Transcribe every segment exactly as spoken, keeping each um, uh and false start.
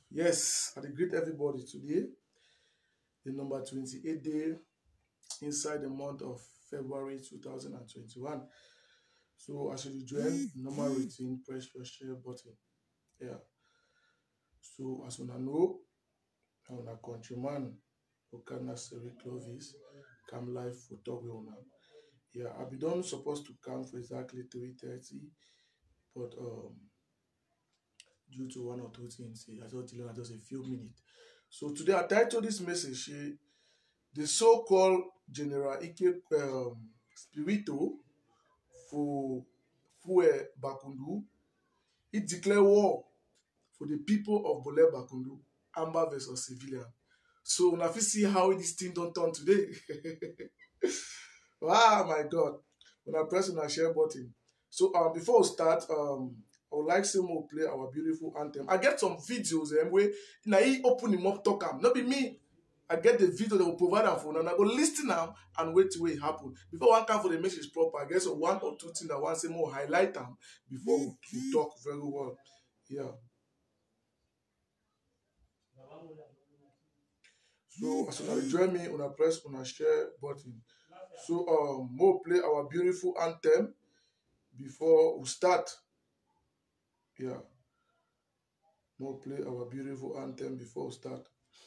Yes, I greet everybody today, the number twenty-eight day inside the month of February two thousand twenty-one. So as you join, normal routine, press your share button. Yeah. So as una know, I'm a countryman, Okana Seri Clovis, come live for talk with una. Yeah, I be done supposed to come for exactly three thirty, but um due to one or two things, I just delay just a few minutes. So today I titled this message, eh, the so-called General Ike um, Spirito for Fue Bakundu, he declared war for the people of Bole Bakundu, Amber versus civilian. So now if you see how this thing don't turn today. Wow, my God. When I press on our share button. So um, before we start, um, I would like some more play our beautiful anthem. I get some videos um, where now he open him up talk am. Not be me. I get the video that will provide them for and I go listen now and wait till it happen. Before one come for the message proper, I guess so one or two things I want to say more highlight them before we, we talk very well. Yeah. So as soon as you join me, una press on a share button. So um more play our beautiful anthem before we start. Yeah. More play our beautiful anthem before we start.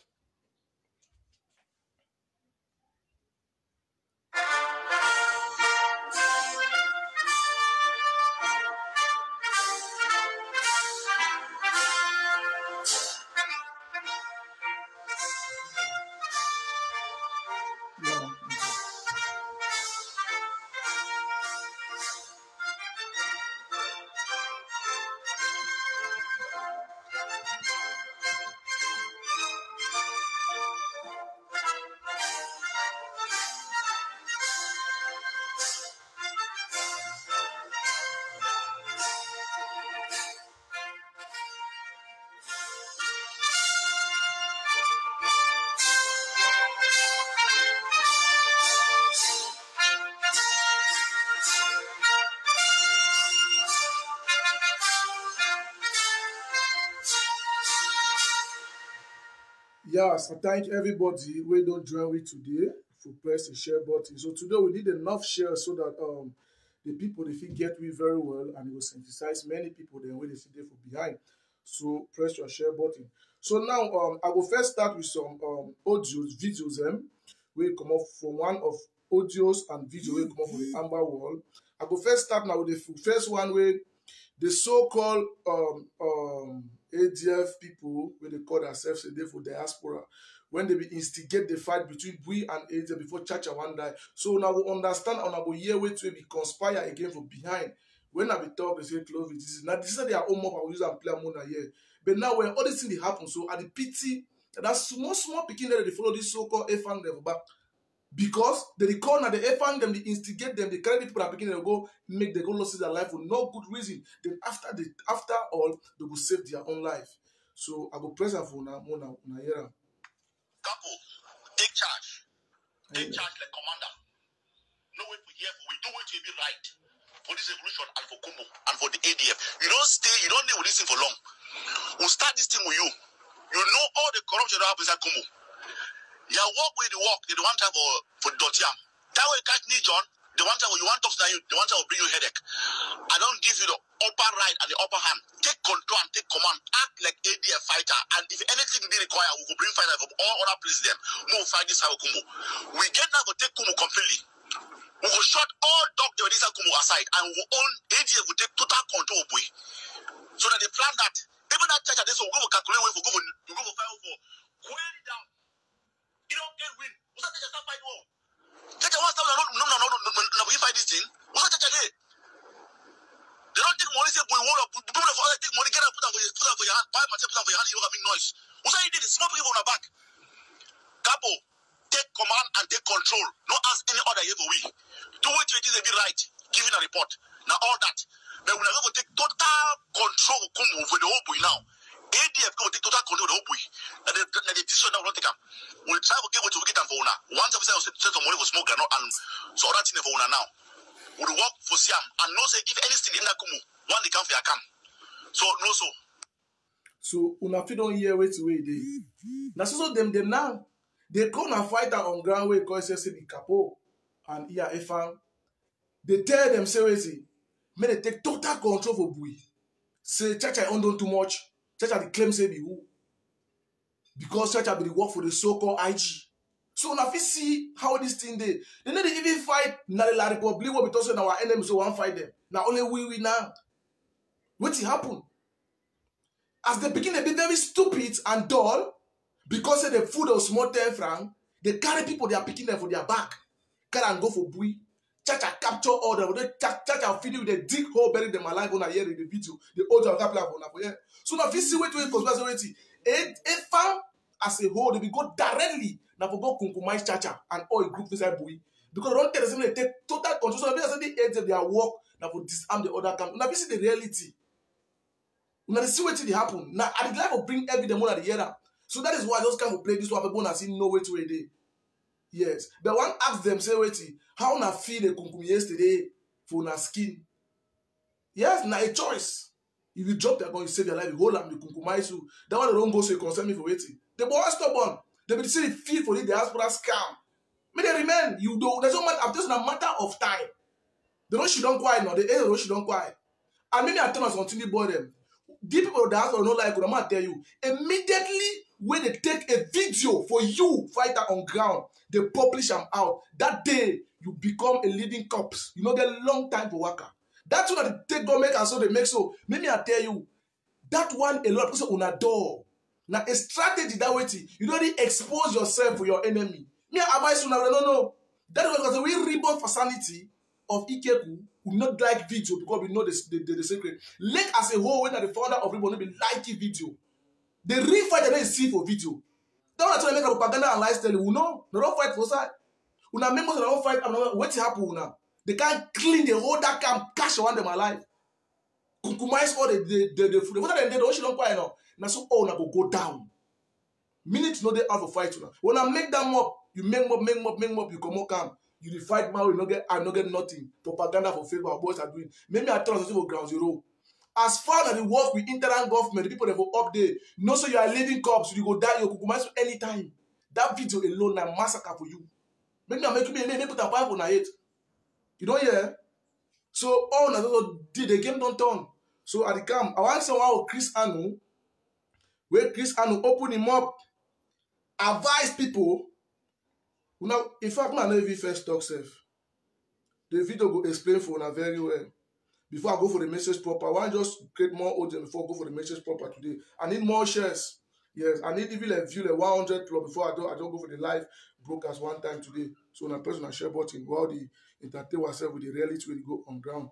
Yeah. Yes, I thank everybody we don't join with today for press the share button. So today we need enough share so that um the people they fit get we very well and it will synthesize many people then when they see there for behind. So press your share button. So now um I will first start with some um audios, videos um we come up from one of audios and video will come up from the Amber Wall. I will first start now with the first one where the so-called um, um, A D F people, where they call themselves a day for diaspora, when they be instigate the fight between we and A D F before Chacha one die. So now we understand and I go hear way to be conspire again from behind. When I be talk, they say Clovis, this is now this is their own up, I will use and play Mona here. But now when all these things they happen, so at the pity that small small picking that they follow this so-called F and level back. Because they recall now they find them, they instigate them, they carry people that begin to go make they go lose their life for no good reason. Then after the after all, they will save their own life. So I go present for una mona una here. Couple, take charge. Take charge like commander. No way for here, we do it to be right. For this revolution and for Kumbo and for the A D F. You don't stay, you don't live with this thing for long. We'll start this thing with you. You know all the corruption that happens at Kumbo. You walk with the walk, the one time for, for Dotiam. That way, catch me, John. The one time you want to talk to you, the one time will bring you headache. I don't give you the upper right and the upper hand. Take control and take command. Act like A D F fighter. And if anything they require, we will bring fighters from all other places. Them. We will fight this how Kumbo. We get now to take Kumbo completely. We will shut all dog the this Kumbo aside, and we will own A D F will take total control of we. So that they plan that even that church at this will go for calculate where we go for go for fight for going down. You don't get win. What's that just fight war? Church wants to no no no no no no we fight this thing. What's that church again? They don't take money, say we want to people of all take money, get up, put up for put up for your hand, buy myself, put up for your hand, you have big noise. What's that you did? Small people on the back. Capo, take command and take control. Not ask any other here for we. Do what you think they be right. Give it a report. Now all that. But we're going to take total control of Kumbu for the whole boy now. A D F go take total control of the whole boy. Now the, the decision now will take them. We'll try to get what to get them for now. Once officer will set some money for smoke and so other thing for now. We'll work for Siam and no say if anything in that Kumu, one they come for your camp. So no so. So una fit don hear wetin wey e dey. Na so so dem dem now dey call na fighter on ground wey call say the Capo and Iya Efang. They tell them say wetin make they take total control for Bui. Say Chacha own don too much. Chacha dey claim say be who? Because Chacha be the work for the so-called I G. So una fit see how this thing dey. They no dey even fight na the La Republic wey be talk say na our enemy, so we wan fight them. Na only we we now. Wetin happen? As they begin to be very stupid and dull, because say the food of small ten franc, they carry people they are picking them for their back. Carry and go for Bui. Chacha capture all them. Chacha finish with the dig hole, bury them alive on a year in the video. The old of that platform for here. So now if you see what we conspiracy, a farm as a whole, they will go directly now for go compromise Chacha and all group inside Bui. Because they don't tell them they take total control. So now they aids of their work now for disarm the other camp. Now this is the reality. Now they see what they happen. Now I would like to bring every demon at the year. So that is why those kind of play this one people and see no way to a day. Yes. But one ask them, say, wait, how na feel the kunkumi yesterday for na skin? Yes, na a choice. If you drop their gun, you save your life, you hold them, you kunkumaisu. you. That one they don't go so you concern me for waiting. The boy is stubborn. They will see the feel for the diaspora scam. May they remain. You do. There's no matter. I'm just a matter of time. The don't she don't quiet now. The end of she don't quiet. And maybe I tell us continue boy them. The people that don't like, I'm gonna tell you immediately when they take a video for you fighter on ground, they publish them out. That day you become a leading corpse. You know, get a long time for worker. That's what they take government and so they make so. Maybe I tell you that one a lot of people on a door. Now a strategy that way you don't really expose yourself for your enemy. Me advise you now. No, no. That is because we reborn for sanity of Ikeku who not like video because we know the, the, the, the secret. Lake as a whole, when the founder of Reborn be liking video. The real fight they see for video. That one actually make a propaganda and lifestyle. You know, they don't fight for side. Una members they don't fight. What happen now? They can't clean the whole that camp, cash around them alive. Kunkumize all the the the, the food. What are they doing? She don't quiet now. Now so all na go go down. Minutes no they have a fight now. When I make them up, you make up, make up, make up, you come up camp. You fight now, you no get, I no get nothing. Propaganda for Facebook, our boys are doing. Maybe I tell us for ground zero. As far as the work with interim government, the people that will update, no, so you are living cops, you go die, you go come anytime. That video alone, na massacre for you. Maybe I make you maybe put a pipe on it. You don't hear? So all na so did the game don't turn. So at the camp, I want someone with Chris Anu, where Chris Anu open him up, advise people. Now, in fact, I know if you first talk safe. The video go explain for una very well. Before I go for the message proper, I want to just create more audience before I go for the message proper today. I need more shares. Yes, I need even a view like one hundred plus before I don't I don't go for the live broadcast one time today. So when I press on a share button, while the entertain ourselves with the reality when you go on ground.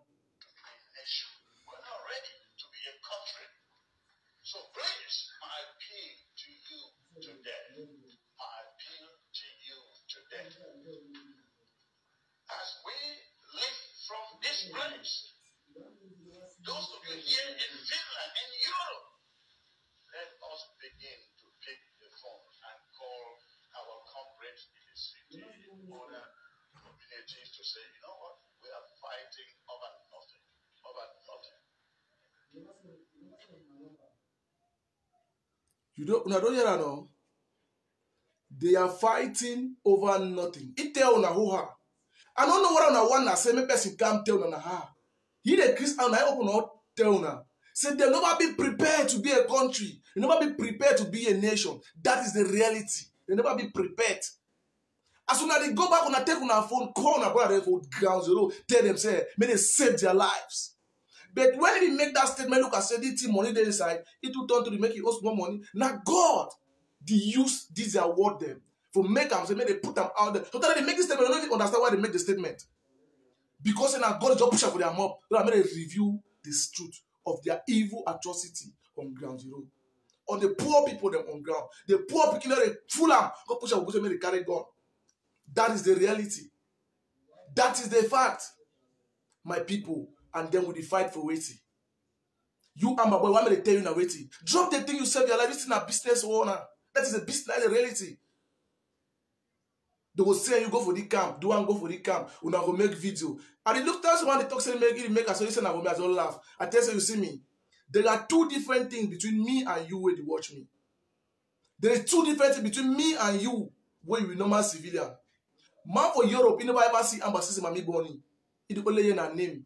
We're not ready to be a country. So please, my appeal to you today. My appeal to you today. As we live from this place, those of you here in Finland and Europe, let us begin to pick the phone and call our comrades in the city, in other communities to say, you know what, we are fighting over nothing, over nothing. You don't, no, don't hear that now. They are fighting over nothing. It tell una who ha. I don't know what una want to say. Me person can't tell una ha. He the Christian I open up tell una. Say they never be prepared to be a country. They never be prepared to be a nation. That is the reality. They never be prepared. As soon as they go back, una take una phone, call una brother for ground zero, tell them say, may they save their lives. But when they make that statement, look at say this money they inside, it will turn to make it also more money. Now God, they use this their word them for make them say, may they put them out there. So that they make this statement, they don't even understand why they make the statement. Because now God just push up for their mob. So that may they review this truth of their evil atrocity on ground zero. On the poor people them on ground. The poor people they full them, go push up, go may they carry gun. That is the reality. That is the fact. My people, and then we will fight for waiting. You and my boy, why may they tell you now waiting? Drop the thing you save your life. This is a business owner. That is a business, that is a reality. They will say you go for the camp, do one go for the camp, you now go make video. And they look down someone they talk say make it make a solution and go me as well laugh. I tell you, you see me. There are two different things between me and you when you watch me. There is two different things between me and you when you normal civilian. Man for Europe, you never ever see embassies in Mami Boni. It only in a name.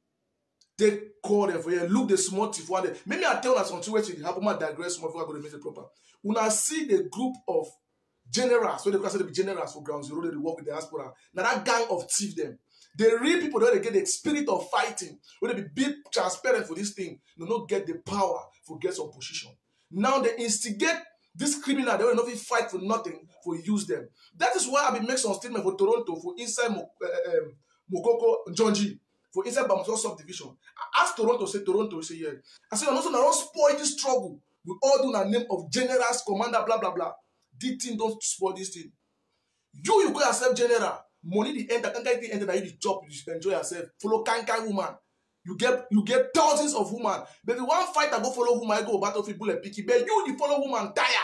They call them for you. Look the small thief one day. Maybe I tell us something where it happen. I digress more before I go to make it proper. When I see the group of generals, when they class the generals for ground zero, they work with the diaspora. Now that gang of thief them. The real people that they get the spirit of fighting, when they be transparent for this thing, they don't get the power for get some position. Now they instigate this criminal, they will not fight for nothing, for use them. That is why I been make some statement for Toronto, for inside Mo, uh, um, Mokoko, Jonji, for inside Bamso subdivision. I asked Toronto, say Toronto, we say yeah. I said, also, now don't spoil this struggle. We all do the name of generals, commander, blah, blah, blah. This thing don't spoil this thing. You, you go yourself general. Money the enter, can't get the enter that you the job, you enjoy yourself. Follow kankai woman. You get you get thousands of women. But the one fighter go follow woman, I go battlefield bullet picky. But you the follow woman tire.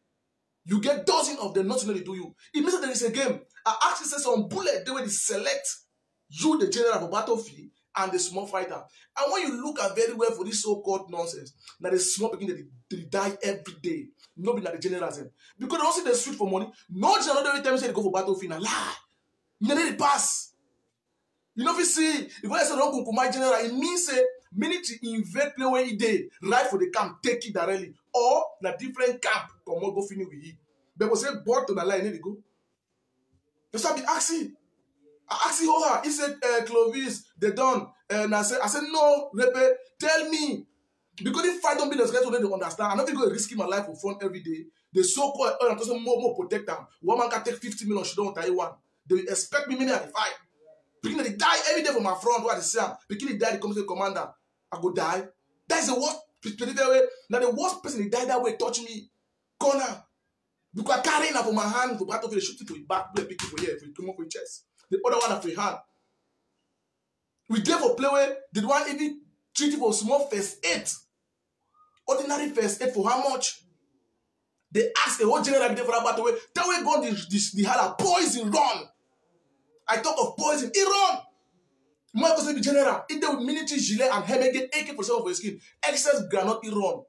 You get dozens of them, not really do you. It means that there is a game. I actually say some bullet, they will select you, the general of a battlefield, and the small fighter. And when you look at very well for this so-called nonsense, that the small beginning they, they die every day. Nobody at the general them. Because they don't see the street for money. No general every time say they go for battlefield and lie. You need to pass. You know if you see, if I say don't go my general, it means say minute to invade play where he did, right for the camp, take it directly. Or the different camp, come on, go finish with it. But we say board to the line, need to go. That's why I ask him. I ask him, oh, he said, uh, Clovis, they done. And I said, I said, no, Repe, tell me. Because if I don't be the guys who don't understand, I'm not going to risk my life for fun every day. The so-called, oh, I'm talking more, more protect them. One man can take fifty million, she don't Taiwan. They will expect me maybe at the fight. Because they die every day from my front, where they say, because they die, they come to the commander. I go die. That is the worst way. Now the worst person, they die that way, touch me. Corner. Because I carry it for my hand, for battlefield, shoot it for your back, play pick it for here, for you come up for your chest. The other one for your hand. We gave for play where did one even treat it for small first aid. Ordinary first aid for how much? They ask the whole general for that battle way. That way gone the, the, the had a poison run. I talk of poison, he run. More go say the general. If they with military gilet and helmet get A K forty-seven for your skin, excess granite he run.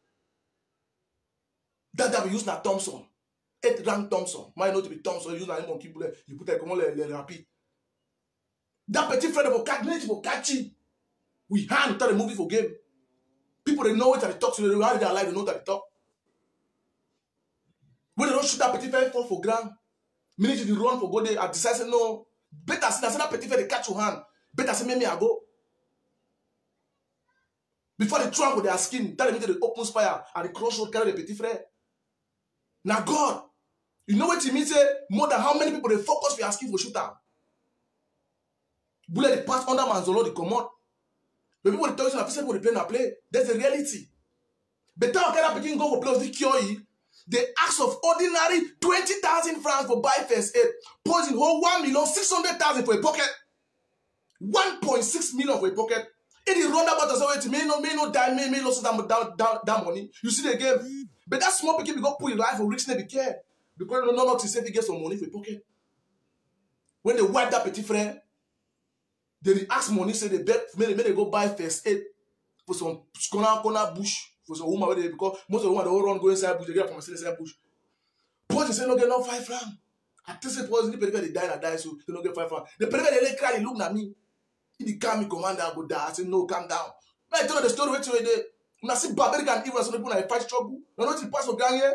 That that we use na Thompson. Eight rank Thompson. Might not to be Thompson, you use na monkey bullet. You put a comment le rapid. That petit frère for catch, military for catchy. We hand tell the movie for game. People they know what they talk, so they have their life, they know that they talk. When they don't shoot that petit frère fall for ground, military they run for go there. I decide say no. Better say that petit frère they catch your hand. Better say me I go. Before they trample their skin, tell them to the open fire and the crossroad carry the petit frère. Now God, you know what it means? Say more than how many people they focus for asking for shooter. Bullet they pass under Manzolo, they come out. The people they tell you that people they play na play. That's the reality. But now can I begin go for play the cure? They ask of ordinary twenty thousand francs for buy first aid. Poison whole one million six hundred thousand for a pocket. One point six million for a pocket. It is run about as way to me no me no die me me lose that that that money. You see the game. But that small people go put in life for risk, they be care. Because no not to say they get some money for a pocket. When they wipe that petit frère, they ask money, say they bet, may they go buy first aid for some corner corner bush for some woman where they because most of the women they all run go inside bush, they get from inside bush. Poison say no get no five francs. I tell say poison the petit they die and die, so they don't get five francs. The petit they cry, they look at me. He the calm me commander, I go die. I say no, calm down. I tell you the story which way they. When I see barbaric and evil, some people na fight struggle. No, not the pass for gang here.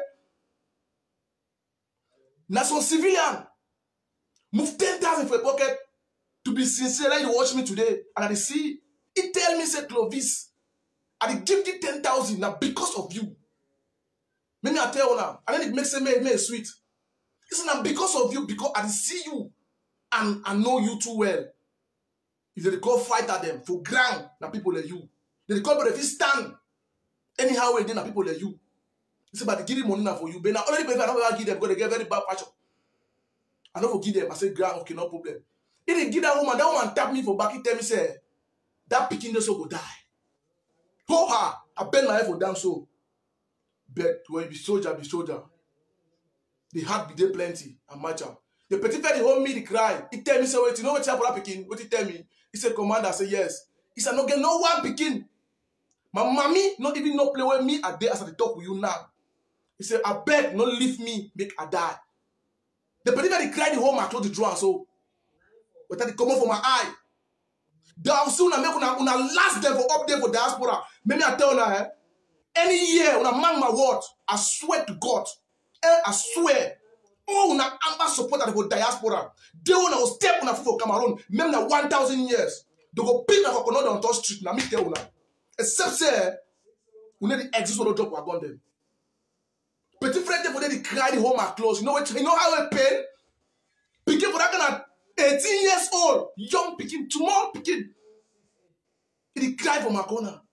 Now some civilian move ten thousand for a pocket. To be sincere, like you watch me today, and I see it tell me say Clovis, I give you ten thousand now because of you. Maybe I tell you now, and then it makes it make sweet. It's not because of you, because I see you and I know you too well. If they call fight at them for ground, now people like you. They call but if you stand. Anyhow, then na people like you. You say, but they give you money now for you. But now already, if I don't give them because they get very bad fashion. I don't forgive them. I say, ground, okay, no problem. If they give that woman, that woman tap me for back, he tell me, say, that picking so go die. Ho ha! I bend my head for damn so. But when you be soldier, be soldier. The heart be there plenty and match up. The petit frère, he hold me, the cry. He tell me, say, wait, you know what happened picking? What he tell me? He said, commander, I say, yes. He said, no, get no one picking. My mommy not even no play with me a day as I talk with you now. He said, I beg, not leave me, make I die. The person that cried the home, I told the draw, so but that come out from my eye. They are soon make una una last them for up there for diaspora. Maybe I tell her, eh? Any year, when I mark my word, I swear to God, eh, I swear, oh, una amba support for diaspora. They wanna step on for Cameroon, maybe na one thousand years. They go pick na coconut on top street, na me tell una. Except say, we need the exist for the drop wagon them. Petit friend for them, they cry the home are closed. You know what? You know how it pain? Picking for that kind of eighteen years old, young picking, tomorrow picking. He cry for my corner.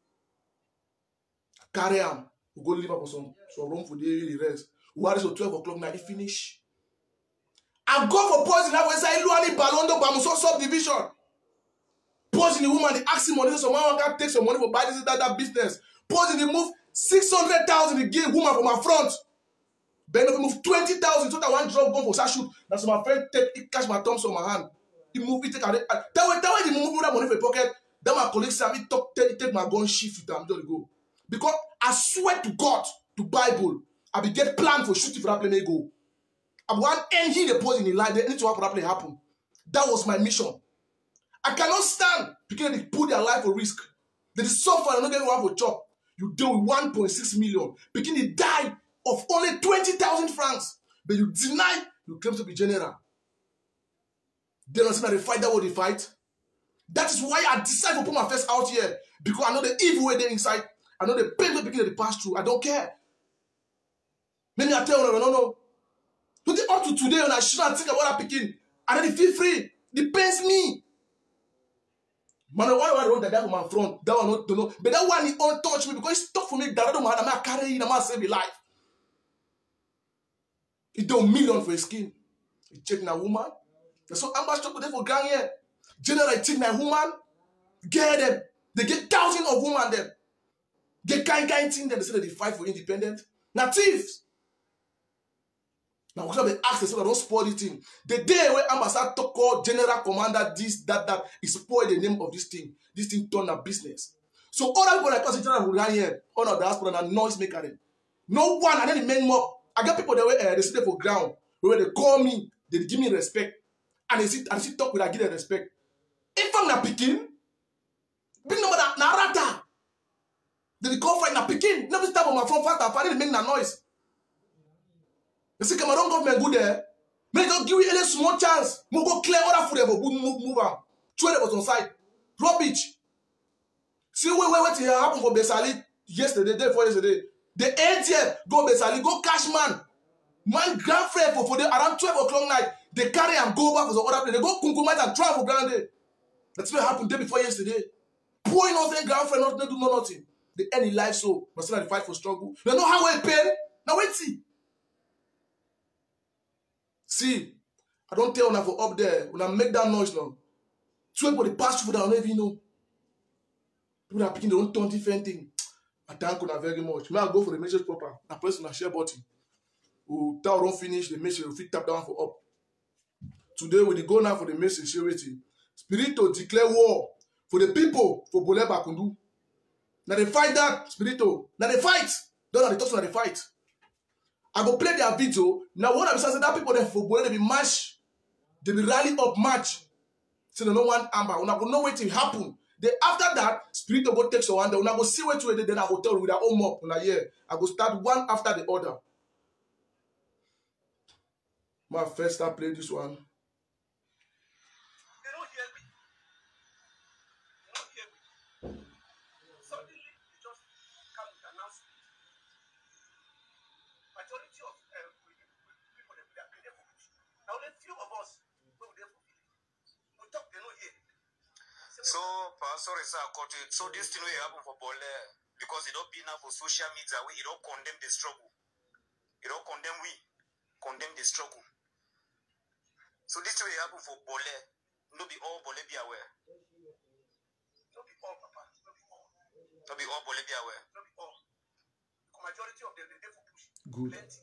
Carry him. We go live up for some, some room for the rest. We are so twelve o'clock now, he finish. I go for poison now, we say, Luani Balondo, Bamuso subdivision. Poison the woman, they ask him money, so someone can take some money for buy this, that, that business. Poison, they move six hundred thousand, they give woman from my front. Ben if move twenty thousand, so that one drop gun for that shoot. That's my friend take, he catch my thumbs on my hand. He move, he take a, that way, that way, he move that money for your pocket. Then my colleague say, he talk, take, take my gun, shift with them, just go. Because I swear to God, to Bible, I be get plan for shooting for that plane go. I want end here the poison in life, they need to have that plane happen. That was my mission. I cannot stand because they put their life for risk. They suffer and not get one for chop. You deal with one point six million. Because they die of only twenty thousand francs. But you deny, you claim to be general. They don't see that they fight that way they fight. That is why I decided to put my face out here. Because I know the evil way they're inside. I know the pain that they pass through. I don't care. Many I tell them, no, no. Up to today, when I shouldn't think about that picking, and then they feel free. It pains me. Man, why do I run that for my front? That one not to know. But that one, he don't touch me because it's tough for me. That I don't man, I'm carry it, I'm save my life. He don't million for his skin. He check na woman. So I'm about to for gang here. General, take my woman. Get them. They get thousands of women them. They kind kind thing them. They say that they fight for independence. Now thieves. Now we have asked so that don't spoil the thing. The day where ambassador talk call general commander this, that, that, he spoil the name of this thing. This thing turn a business. So all people like us in general who run here, all of the diaspora and noise maker them. No one, and then the men more. I get people that way uh, they sit there for ground where they call me, they give me respect, and they sit and sit talk with I give them respect. If I'm not picking, big number that narrata. They call fight na picking. Never stop on my front fast and finally make na noise. They say Cameroon government good there. May just give you any small chance. We go clear all that food for move move move on. Two was on side. Rubbish. See wait wait what happened for Besali yesterday, day before yesterday. The A T M go Besali, go cash man. Man grand friend for, for the around twelve o'clock night. They carry and go back for some other place. They go Kunkumite and travel grand day. That's what happened day before yesterday. Poor innocent grand friend not do no nothing. They end in life so but still they fight for struggle. They know how well pain. Now wait see. See, I don't tell una for up there. When I make that noise now. Two people they pass through that I don't even know. People are picking their own turn different thing. I thank you very much. May I go for the message proper. I press on a share button. We tell don't finish the message. We fit tap down for up. Today we go now for the message. Share it. Spirit to declare war for the people for Bole Bakundu. Now they fight that spirit. Now they fight. Don't know they talk so they fight. I go play their video. Now what I'm saying that people there for Bole they be match. They be rally up match. So they don't want amber. When I go know what will happen. Then after that, spirit will go take so one day. When I go see what to it, then I go tell you with their own up. When I hear, I go start one after the other. My first start play this one. They don't hear me. They don't hear me. Suddenly, they just come with announcement. Majority of uh, people that are there for me. Now, only few of us who are there for me. We talk, they don't hear. So, sorry, sir, so this thing will happen for Bole because it don't be now for social media. We don't condemn the struggle. You don't condemn we, condemn the struggle. So this will happen for Bole. No be all Bole be aware. No be all, Papa. No be all. No be all Bole be aware. No be all. The majority of them they there for push. Good. Plenty.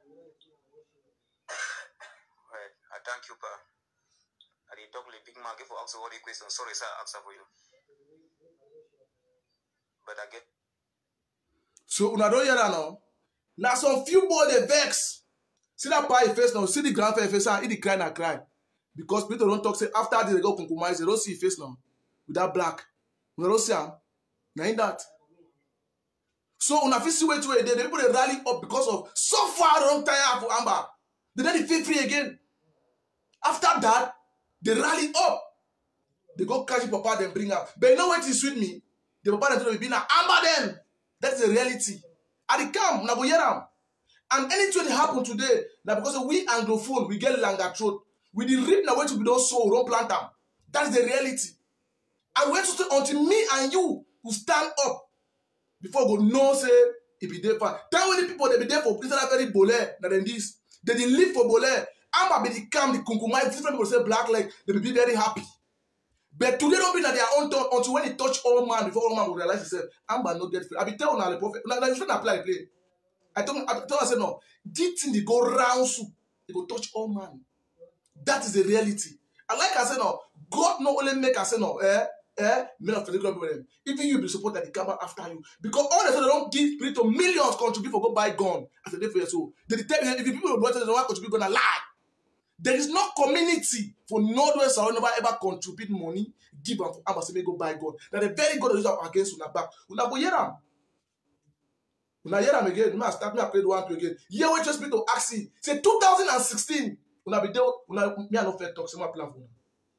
Right. I thank you, Pa. I did talk to the big man for ask all the questions. Sorry, sir, I answer for you. But I get. So una don't hear that now. Now some few boy they vex. See that pie face now. See the grandfather face and he the cry and cry. Because people don't talk say after this they go compromise. They don't see face now. With that black. We don't see him. Now in that. So una fit see way to a day. The people they rally up because of so far they don't tire for Amber. They then they feel free again. After that, they rally up. They go catch papa then bring out. But you know what is with me? The papa then tell me be now Amber them. That's the reality. At the camp, na go hear am. And anything that happen today, now because we Anglophone, we get longer throat. We did read now where to be done so, we don't plant them. That's the reality. And wait to say until me and you will stand up before go no say it be there for. Tell many people they be there for this very bole than this. They didn't live for bole. Amber be the camp, the kunkumai, different people say black leg, they will be very happy. But today don't be that their own turn until when it touch all man before all man will realize himself. Amber not get free. I be telling now the prophet. Now you shouldn't apply the play. I told I told I said no. This thing they go round soup. They go touch all man. That is the reality. And like I said no, God not only make us say no, eh, eh, men of the problem. Even you be support that they come after you. Because all the time they don't give spirit to millions contribute for go buy gun as a day for your soul. They tell you if you people don't want to contribute, gonna lie. There is no community for Northwest or never ever contribute money, give them for Ambassador go buy God. That a very good result against una back. Una go hear them. Una hear them again. Me start me I played one to again. Here we just need to ask you. Say two thousand sixteen. Una be there. Una me I no fair talk. Say my plan for una.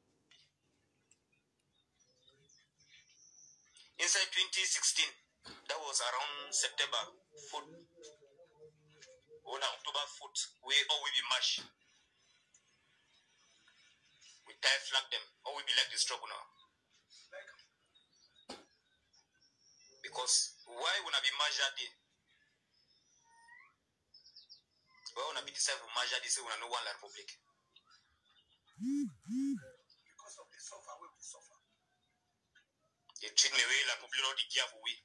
Inside twenty sixteen, that was around September fourth. On October fourth, we all will be march. We tie flag them, or we be like the struggle now. Because why would I be march that day? Why would I be decided for march that day? Say we no one like republic. Because of the suffer, we will suffer. They treat me way like public not the care for we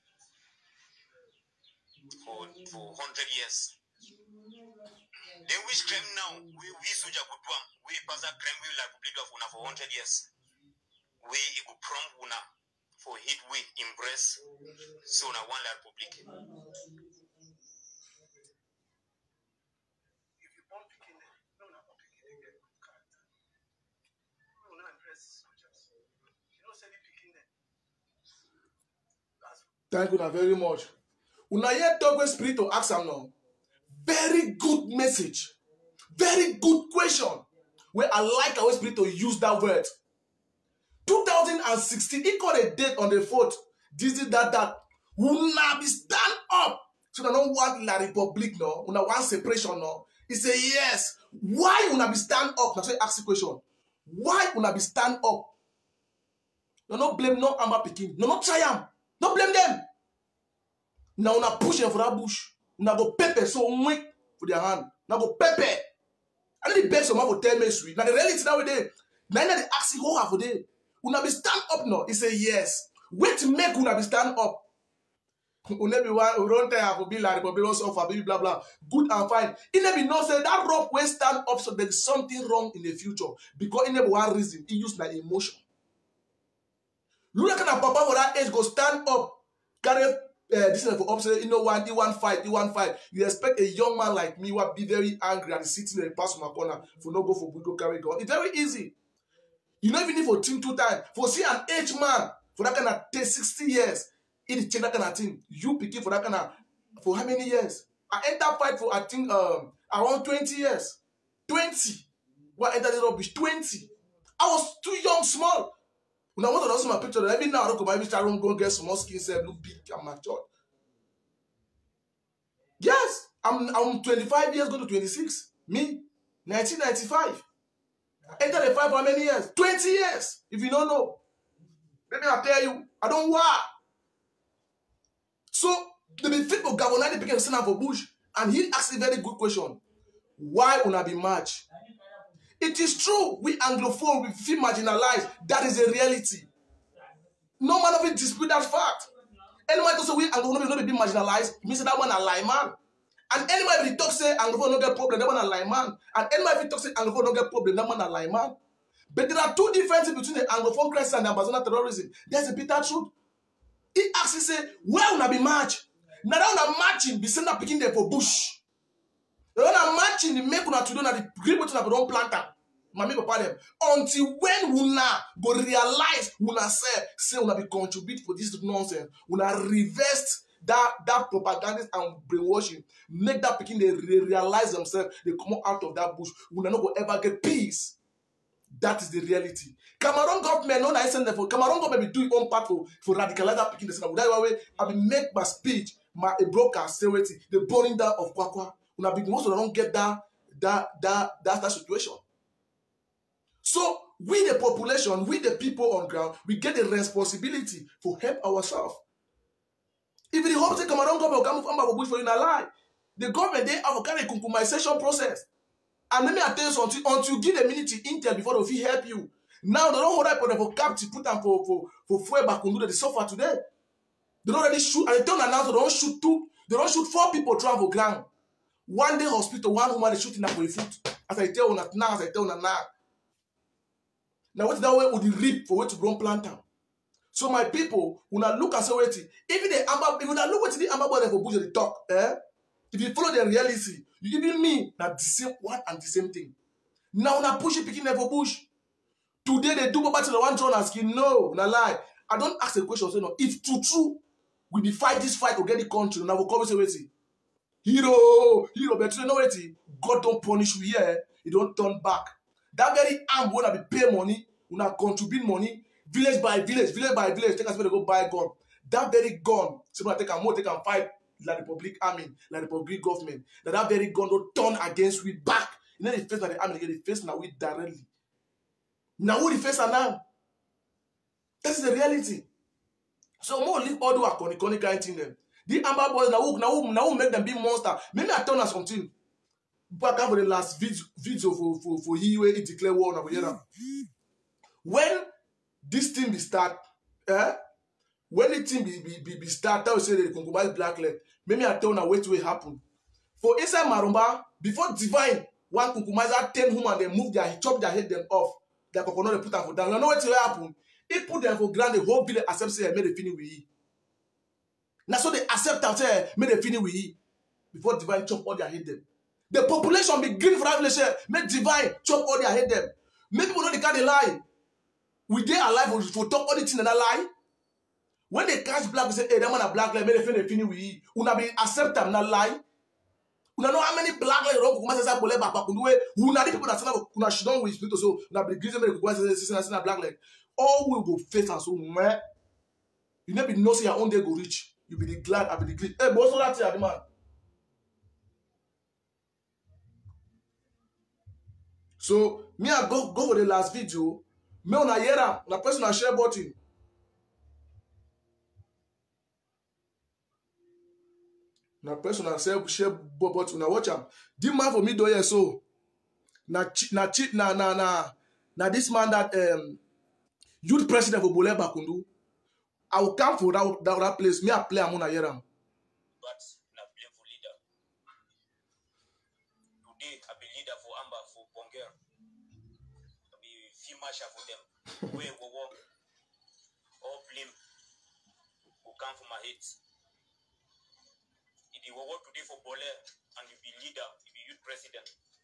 for for hundred years. Then we scream now. We we soldier go do am. We pass that crime we like public of una for hundred years. We it go prompt una for hit we embrace so na one like public. If you born picking them, no na born picking them get character. No na embrace soldiers. You know say picking them. Thank you very much. Una hear talk with spirit to ask am now. Very good message. Very good question. Where I like our spirit to use that word. two thousand sixteen, he got a date on the fourth. This is that that. Una be stand up. So they don't want La Republic no. Una want separation no. He say yes. Why una be stand up? Now say ask the question. Why una be stand up? No no blame no Amber Pikin. No no try am. Don't blame them. Now una push them for that bush. Una go pepper so weak for their hand. Now go pepper. I need the best someone for tell me sweet. Now the reality nowadays. Now they ask you how for day. Una be stand up now. He say yes. Wait to make una be stand up. Una be one run there for be like Republic also for baby blah blah. Good and fine. He never know say that rope will stand up so there is something wrong in the future because he never one reason he used like emotion. Look at a papa for that age go stand up, carry uh, this is for upset. You know one, he one fight, he one fight. You expect a young man like me will be very angry and sitting in the pass my corner for no go for go carry gun. It's very easy. You don't even need for team two times. For see an age man for that kind of take sixty years, in change that kind of thing. You pick it for that kind of for how many years? I enter fight for I think um around twenty years. twenty. What enter the rubbish? twenty. I was too young, small. When I want to see my picture, every now I don't go my Mister Room, go get some more skin, say look big and matured. Yes, I'm I'm twenty-five years, go to twenty-six. Me, nineteen ninety-five. I entered the fight for how many years? twenty years. If you don't know, maybe I'll tell you, I don't want. So the fit for Gabonai, the became senator for Bush, and he asked a very good question: why would I be matched? It is true, we Anglophone, we feel marginalized. That is a reality. No man of it dispute that fact. Anyone who say we Anglophone will not be marginalized, means that one a lie man. And anyone if he talk say Anglophone no get problem, that one a lie man. And anyone if he talk say Anglophone no get problem, that one a lie man. But there are two differences between the Anglophone crisis and the Ambazona terrorism. There's a bitter truth. He asked, he say, where will I be march? Now that una marching, be send that picking there for bush. When una marching, the make una to do na the green button na don't plant am. Mami papa them. Until when una go realize una say, say una be contribute for this nonsense, una reverse that that propaganda and brainwashing, make that picking they re realize themselves, they come out of that bush. Una no go ever get peace. That is the reality. Cameroon government, no, I send them for Cameroon government be do own part for for radicalize that picking the same. That way, I be make my speech, my a broker say wait, the burning down of Kwakwa. Una be most of them don't get that that that that that situation. So we the population, we the people on ground, we get the responsibility for help ourselves. If the whole Cameroon government come from our bush for you na lie, the government they have a kind of compromisation process. And let me tell you something, until you give the military intel before they help you. Now they don't hold up for captive, put them for for for fuel back on they suffer today. They don't already shoot, and they don't announce they don't shoot two, they don't shoot four people travel ground. One day hospital, one woman is shooting up for a foot. As I tell you now, as I tell you now. Now what's that way would you reap for where to grow planter? So my people, when I look at so waiting, even the amber, if you look at the amber body for bush they talk, eh? If you follow the reality, you even mean that the same one and the same thing. Now na push it picking them for bush. Today they do go back to the one John asking, no, na lie. I don't ask a question, say no. If true true, we be fight this fight to get the country. Now we come and say waiting. Hero, hero, but you know what? God don't punish you here. He don't turn back. That very arm wanna be pay money, wanna contribute money, village by village, village by village. Take us where they go buy gun. That very gun, so take a more, take a fight like the public army, like the public government. That that very gun don't turn against we back. You know the face that the army get the face now we directly. Now who the face are now? That is the reality. So more leave all do a conic conic kind thing them. The amber boys now now now make them be monster. Maybe I tell us something. Back for the last video video for for for he where he declare war now here. When this thing be start, eh? When the thing be be be, be start, I will say they concubine black leg. Maybe I tell now wait will happen. For inside Marumba, before divine, one kunkumizer ten women they move their chop their head them off. Their coconut they put them for down. You know what will happen? He put them for ground the whole village accept say made the finish with he. Now so they accept and say made the finish with he before divine chop all their head them. The population be green for that village say make divine chop all their head them. Make people know they can't lie. We they alive for talk all the things and that lie. When they catch black, they say, hey, that man a black lie, made the finish finish with he. Una be accept them not lie. Una know how many black lie don't come say bole back back on the way. Una the people that say una she don't with split so una be green make go say say say black lie. All will go face and so meh. You never know say your own day go reach. You be the glad, I be the glad. Hey, but also that here, the man. So me I go go for the last video. Me on a hear na person na share button. Na person na share share button na watch am. This man for me do here so. Na na cheat na na na na this man that um youth president for Bole Bakundu. I will come for that, that, that place. Me I play am on a hear am. But na blame for leader. Today I be leader for Amber for Bonger. I be field marshal for them. Where go walk. All blame will come from my head. If you work today for Bole and you be leader, you be youth president.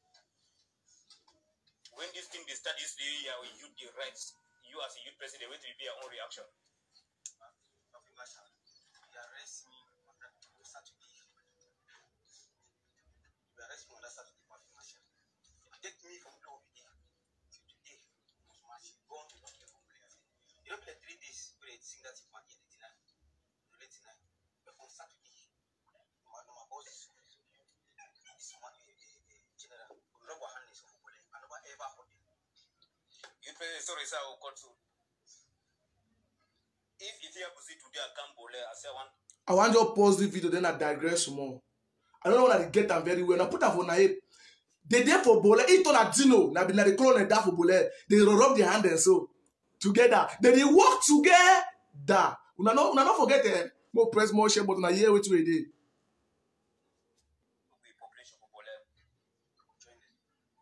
When this thing they start this year, you the rights. You as a youth president, wait till be your own reaction. You arrest me on that Saturday. You arrest me on that Saturday, Marshal. Take me from over here to today. Go on to the level players. You don't play three days, but it's sing that in my year, the dinner. The late night. But on Saturday, my boss is my general. Rubber hand is over Bole. I never ever heard it. You play sorry, sir, or cut to. If if you have to see today, I come Bole, I say one. I want to pause the video, then I digress more. I don't know when I get them very well. I put them for Naib. They there for Bole. It on a Dino. Now be na the clone and that for Bole. They rub their hand and so together. Then they work together. Una no, una not forget eh. More press, more share, but una hear what we did. Population for Bole.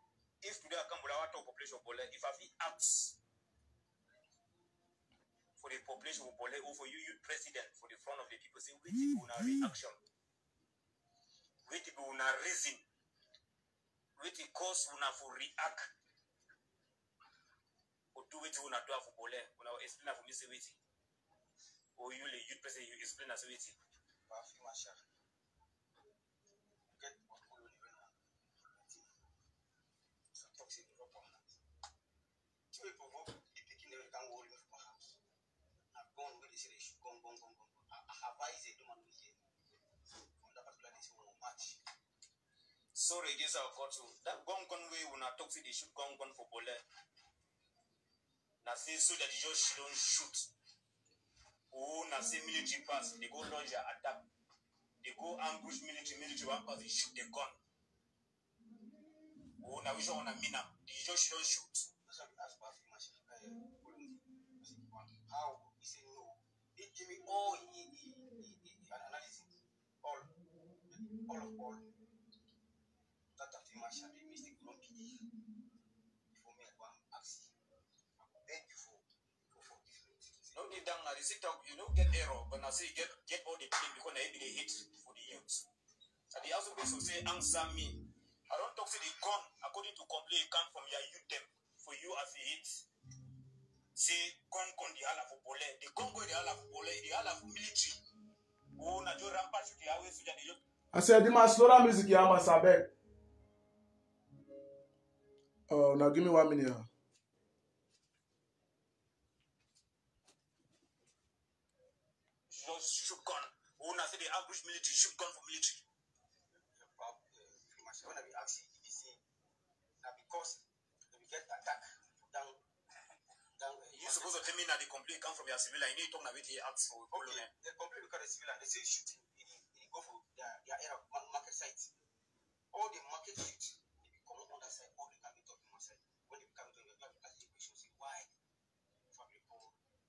If today I come Bole, I want to population Bole. If I feel acts for the population of Bole, or for you, you president, for the front of the people, say, wait to una reaction. Wait to una reason. Wait to cause una for react. Or do it una do for Bole, una explain for me, say, wait. Or you, the youth president, you explain as wait. Get what color you want. Some toxic drop on that. Two people go, the picking them can't worry me for my house. I've gone where they say they should go, go, go, go. I have eyes, they don't want to hear. From that particular day, so much. Sorry, this our got to that gone gone way when I talk to they should gone gone for Bole. Now say so that they just don't shoot. Oh, now say military pass, they go launch their attack. They go ambush military, military one pass, they shoot the gun. Oh, now we don't want to mean up. They just don't shoot. That's why we ask about much. How? He said no. He gave me all he, he, he, he, he analysis. All. All of all. That after my shall be mistake don't believe. Before me, I go and ask you. I will beg you for for forgiveness. No need down now. They say talk, you don't get error, but now say get get all the blame because they be the hate for the youth. And the other person say answer me. I don't talk to the gun according to complaint come from your youth them for you as a hit. Say gun gun the hala for Bole. The gun go the hala for Bole. The hala for military. Oh, na jo rampage the away so that the I said, the man slow down music, yeah, man, Sabek. Oh, now give me one minute. just shoot gun. Oh, now say the ambush military shoot gun for military. When I be asking, you see, now because we get attack down, down. You supposed to tell me that the complaint come from your civilian. You need to talk about the acts for okay. They complain because the civilian they say shooting. They go for their their area of market sites. All the market youth they be coming on that side. All they can be talking on side. When they come to your job, ask the question, say why? Family poor.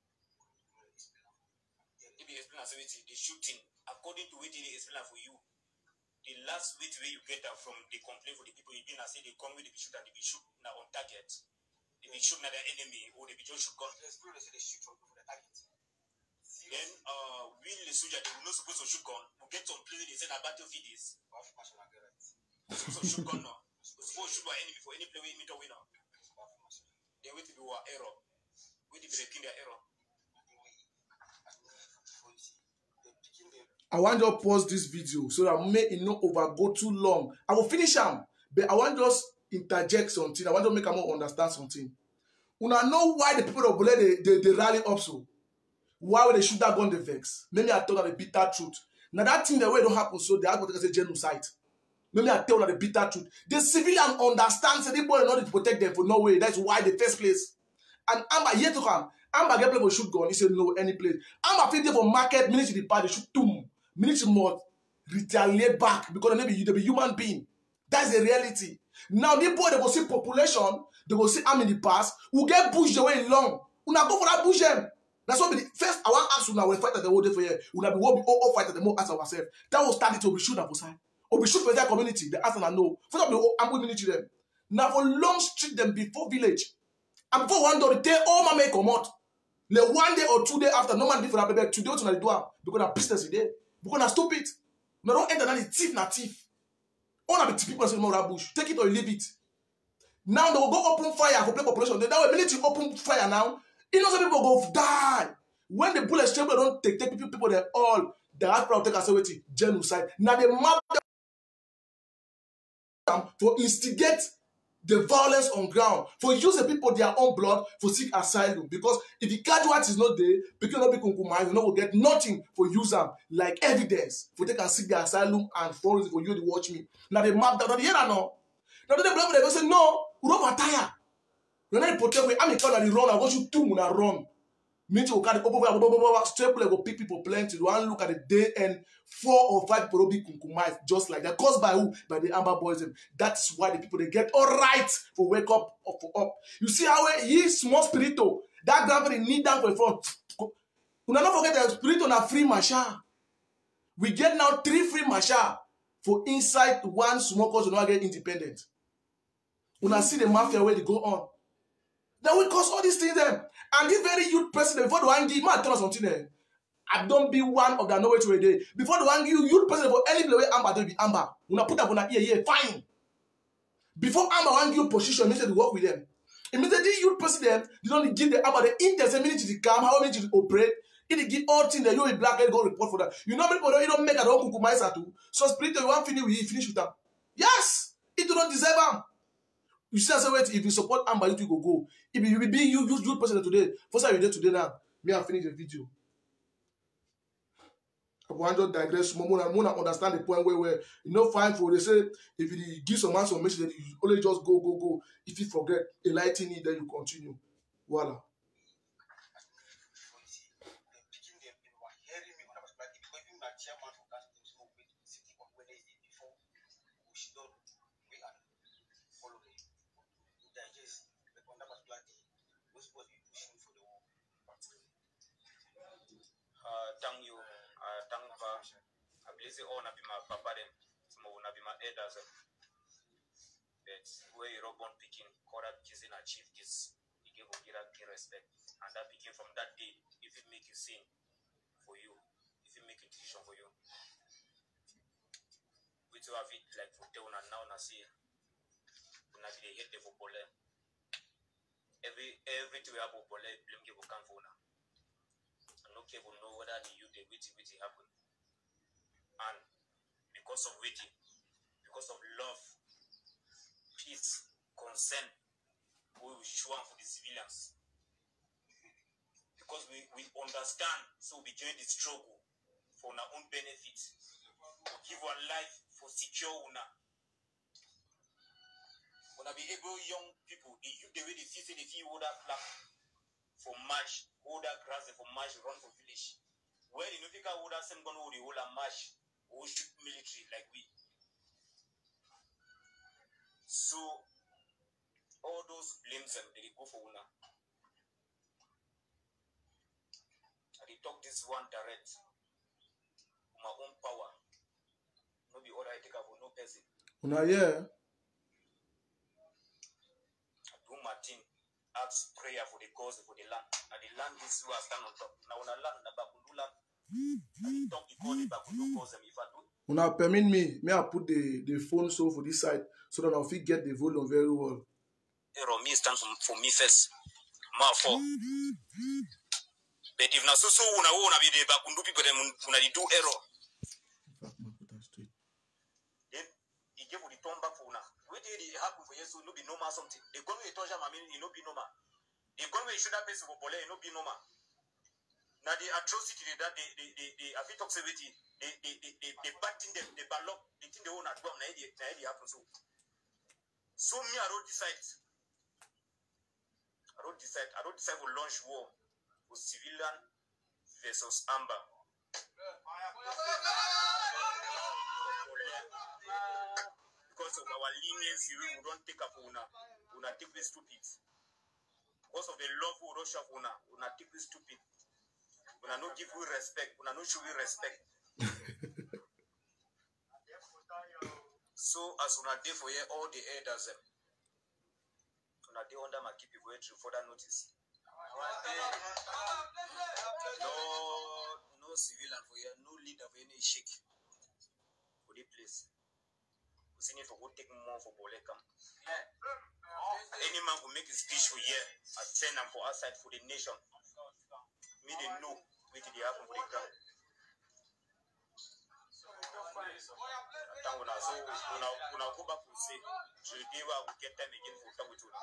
If you explain as the shooting according to what they explain for you. The last way where you get that from the complaint for the people you been and say they come with the shoot and they be shoot now on target. They be shoot now the enemy or they be just shoot gun. There's people that say they shoot for the target. Then uh we the soldier they were not supposed to shoot gun. We get some place they say that battlefield is. Supposed to shoot gun now. Supposed to shoot our enemy for any play we meet a winner. They wait to do our error. Wait to be breaking their error. I want to pause this video so that may it not overgo too long. I will finish them, but I want to just interject something. I want to make them understand something. Una know why the people of Bole they, they, they rally up so. Why would they shoot that gun the vex? Maybe I tell them the bitter truth. Now that thing the way don't happen so they have to say genocide. Maybe I tell them the bitter truth. The civilian understands that the boy not to protect them for no way. That's why the first place. And Amba here to come. Amba get play for shoot gun. He said no any place. Amba fit there for market military the party shoot two. Military must retaliate back because they be, they be human being. That's the reality. Now, the boy, they will see population, they will see army in the past, will get pushed away long. We not go for that push them. That's what we first, I want to ask you now, we fight at the whole day for you. We not be all, all fight at the more as ourselves. That will start it to be shoot up side. Or be shoot for their community. The answer is no. For the army military them. Now, for long street them before village. And before one door, they all my make come out. The one day or two day after, no man did for that baby. Today, to do because of business today. Because na stupid. No, don't enter that thief na thief. All of the people say more bush. Take it or leave it. Now they will go open fire for play population. Then now military open fire now. Innocent people go die. When the bullets travel, don't take take people people they all they have to take as a genocide. Now they map them for instigate the violence on ground, for use the people their own blood for seek asylum. Because if the casualty is not there, people not be compromised, you know, will get nothing for use them like evidence for they can seek the asylum and for for you to watch me. Now they map that. Now they hear that now. Now they believe they go say no, we don't retire. We not protect. We am in Canada run. I want you two muna run. Me too. Can over straight play go pick people plenty. You want look at the day and four or five people will be compromised just like that. Caused by who? By the Amber Boys. That's why the people they get all right for wake up or for up. You see how he small spirito that grandfather need down for a front. You not forget that spirito na free marshal. We get now three free marshal for inside one small cause to not get independent. When I see the mafia where they go on. That will cause all these things them. And this very youth president, before the one give, man, tell us something. Eh? I don't be one of the no way to a day. Before the one you youth president for any way Amber don't be Amber. Una put up on a ear, yeah, fine. Before Amber one give position, means to work with them. Immediately youth president, you don't give the Amber the intel minutes to come, how many to operate. It give all things that you will black and go report for that. You know, people don't, you don't make a don't cook too. So spirit you want finish with you finish with them. Yes, it do not deserve them. You see, as a way if you support Amber, you go go. If you will be you use youth president today, first time you did today now, me I finish the video. I want to digress more and more and understand the point where where you know fine for they say if you give some man some message that you only just go go go. If you forget enlighten it, then you continue. Voila. Thank you, uh, thank you. I believe all na be my papa them, some of na be my elders. But where you born picking, call that kids in achieve this, you give give that respect, and that became from that day. If it make you sin for you, if it make a decision for you, we to have it like for tell and now na see, na be the head of football. Every everything we have football, blame give come for now. No cable know whether the youth the witty witty happen. And because of witty, because of love, peace, consent, we will show up for the civilians. Because we, we understand, so we join the struggle for our own benefit. To give our life for secure una. When I be able young people, the youth the way they see say they see all that flag for march, hold that grass for march, run for village. Where you know if you can hold that same gun hold the whole march or shoot military like we. So all those blames them they go for una. I they talk this one direct. My own power. No be all I take up for no person. Una yeah. I do my thing. Ask prayer for the cause for the land. And the land is who I stand on top. Now on a land, na bakundu land. I talk the call the bakundu cause them if I do. Una permit me, may I put the, the phone so for this side so that I'll fit get the volume very well. Error me stand for, for me first. Ma for. But if na so so una una be the bakundu people them una di do error. Then he gave the turn back for una. What did it happen for you? So no be normal something. They go to Tonja Mami, it no be normal. They go to should have been for Bole, it no be normal. Now the atrocity that they they they they have talks about it. They they they they they batting them, they ballot, they think they own at bomb. Now it now it happen so. So me I don't decide. I don't decide. I don't decide for launch war for civilian versus Amber. Because of our leniency, we don't take up una, una take this stupid. Because of the love we don't show una, una take this stupid. Una no give we respect, una no show we respect. So as una day for here, all the elders, una day under my keep people to further notice. No, no civilian for here, no leader for any shake for the place. We need to go take more for Bolekam. Any man who make a speech for here, I send them for outside for the nation. Me they know what they happen for the ground. So when I go back to say, today we will get time again for talk with you.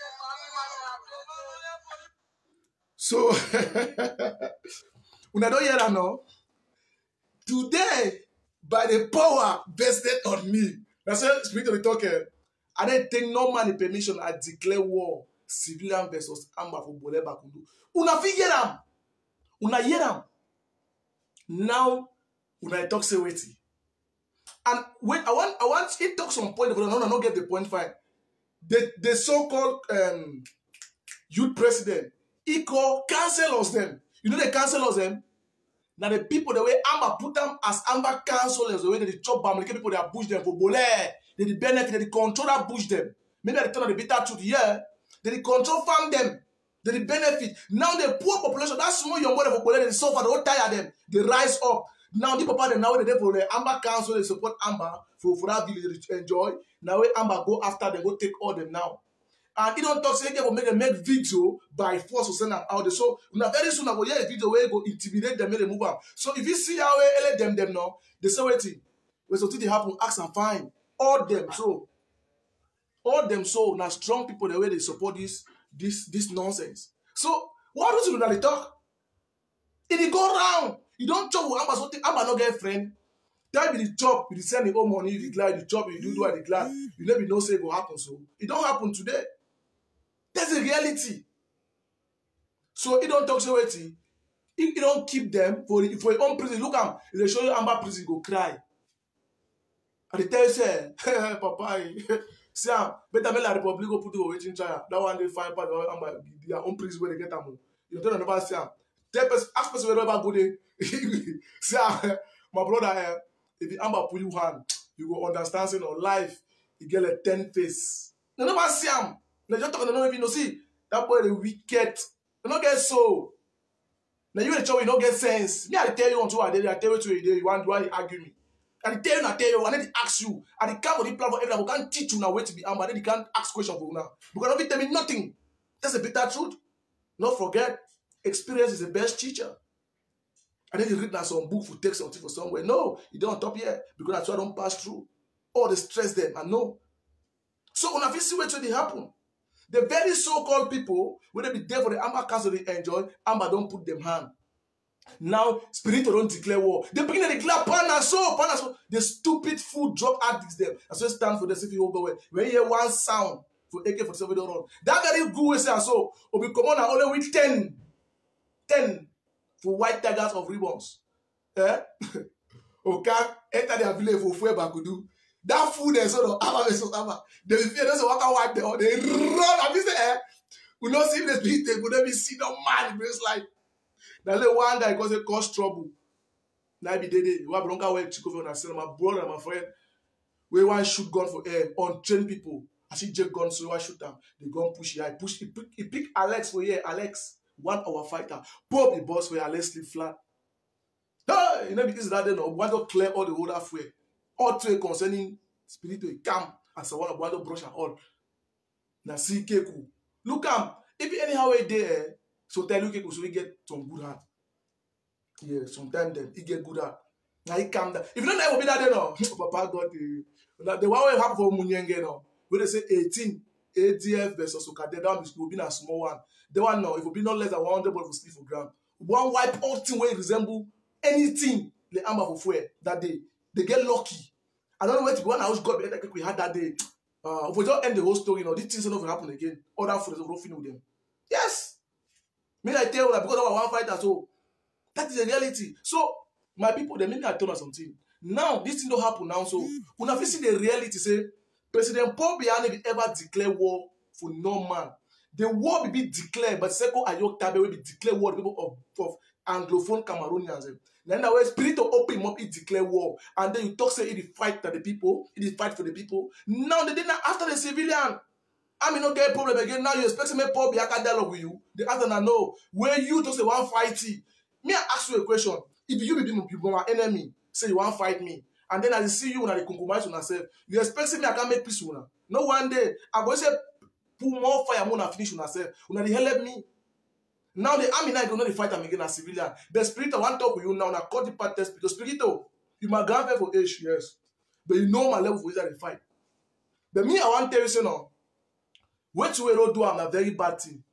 So, when I don't hear that now, today, by the power vested on me, that's why speak to the talker. I didn't take no money permission. I declare war, civilian versus Amber for Bole Bakundu. Una figure them, una hear them. Now, una talk say waiting. And when I want, I want it talk some point. But no, no, no, get the point fine. The the so-called um, youth president, he called councillors them. You know the councillors them. Now the people the way Amber put them as Amber councillors, the way they chop them, the people they push them for Bole, they the benefit, they control that push them. Maybe at the turn of the bitter truth, yeah, they control farm them. They benefit. Now the poor population, that small young boy for they suffer, they don't tire them. They rise up. Now the papa they now they for the Amber Council, they support Amber for, for that village to enjoy. Now Amber go after them, go take all them now. And he don't talk say they will make a make video by force to send them out. So now very soon I go hear a video where go intimidate them, make them move out. So if you see how they let them them now, they say waiting. When something happen, ask and find. All them so. All them so now strong people the way they support this this this nonsense. So what do you do they talk? If you go round, you don't chop with Amber something, Amber no get friend. That be the chop, you send the own money, you declare the chop, you do do the declare. You never know say it will happen. So it don't happen today. That's the reality. So it don't talk so waiting. If you don't keep them for the, for your own prison, look at if they show you Amber prison, go cry. And they tell you say, Papa, Sam, better make la Republic go put you waiting trial. That one they find part of Amber their own prison where they get them. You don't know about Sam. Tell person, ask person where about go there. Sam, my brother, uh, if the Amber pull you hand, you go understand saying on life, you get a ten face. You know about Sam. They just talk, they don't even know. See, that boy the wicked. You don't get so. Now you the show, you don't get sense. Me, I tell you on two a day, I tell you two a day, you want to argue me. I tell you, I tell you, I need to ask you. I can't for the platform, everyone can't teach you now where to be Amber. Then you can't ask questions for you now. Because of it, tell me nothing. That's a bitter truth. Not forget, experience is the best teacher. And then you read now some book for take something for somewhere. No, you don't on top yet. Because that's why I don't pass through. All the stress them, I know. So when I see where they happen, the very so-called people, when they be there for the Amber Council they enjoy, Amber don't put them hand. Now, spirit don't declare war. They begin to declare pana so, pana so. The stupid food drug addicts them. And so it stands for the city whole go away. When you hear one sound for A K forty-seven don't run. That very good way say so. Will be come on and only with ten. ten for white tigers of ribbons. Eh? Okay, enter their village for fuel bakudu. That food is sort of Amber versus Amber. They fear those walk and wipe them. They run. I mean, eh? We not see the speed. They would never see no man. It's like now the one guy cause it cause trouble. Now be dead. You have bronca where chick over and say my brother, my friend. We want shoot gun for air on train people. I see Jake gun so I shoot them. They gun push yeah. Push. He pick, he pick Alex for here. Alex, one hour fighter. Pop the boss where Alex sleep flat. Hey, you know because that day no. We want to clear all the whole halfway. All three concerning spiritual camp and so on about the brush and all. Now see Keku. Look am. If anyhow we there, so tell you Keku so we get some good heart. Yeah, sometimes then he get good heart. Now he calm down. If you don't know be that there no, Papa got the the one way happen for Munyenge now. When they say eighteen A D F versus Okade, that will be a small one. The one now, if it be not less than one hundred ball for sleep for ground. One wipe all thing where resemble anything the Amber for fuel that day. They get lucky. I don't know where to go and I was God like we had that day. Uh, if we don't end the whole story, you know, these things will happen again. Other food is rough with them. Yes. Me I tell you that because of one fighter, so that is the reality. So my people, they mean I tell us something. Now this thing don't happen now. So when I see the reality, say President Paul Biya will ever declare war for no man. The war will be declared, but Seko Ayok Tabe will be declared war to people of, of Anglophone Cameroonians. Then that way, spirit to open him up, he declare war. And then you talk, say, he fight for the people, he fight for the people. Now they did not after the civilian. I mean, not get a problem again. Now you expect to make Paul Biya dialogue with you. The answer na no. Where you just say one fighty. Me, I ask you a question. If you be my enemy, say you want fight me, and then I see you when I compromise on yourself, you expect me I can make peace with you. No one day I go say put more fire when I finish on yourself. When they help me. Now the army now going to fight them again as civilian. The spirit I want to talk with you now. Now call the part test because spirit you my grandfather for age, yes. But you know my level for which I fight. But me, I want to tell you, say no. What you will do, I'm a very bad thing.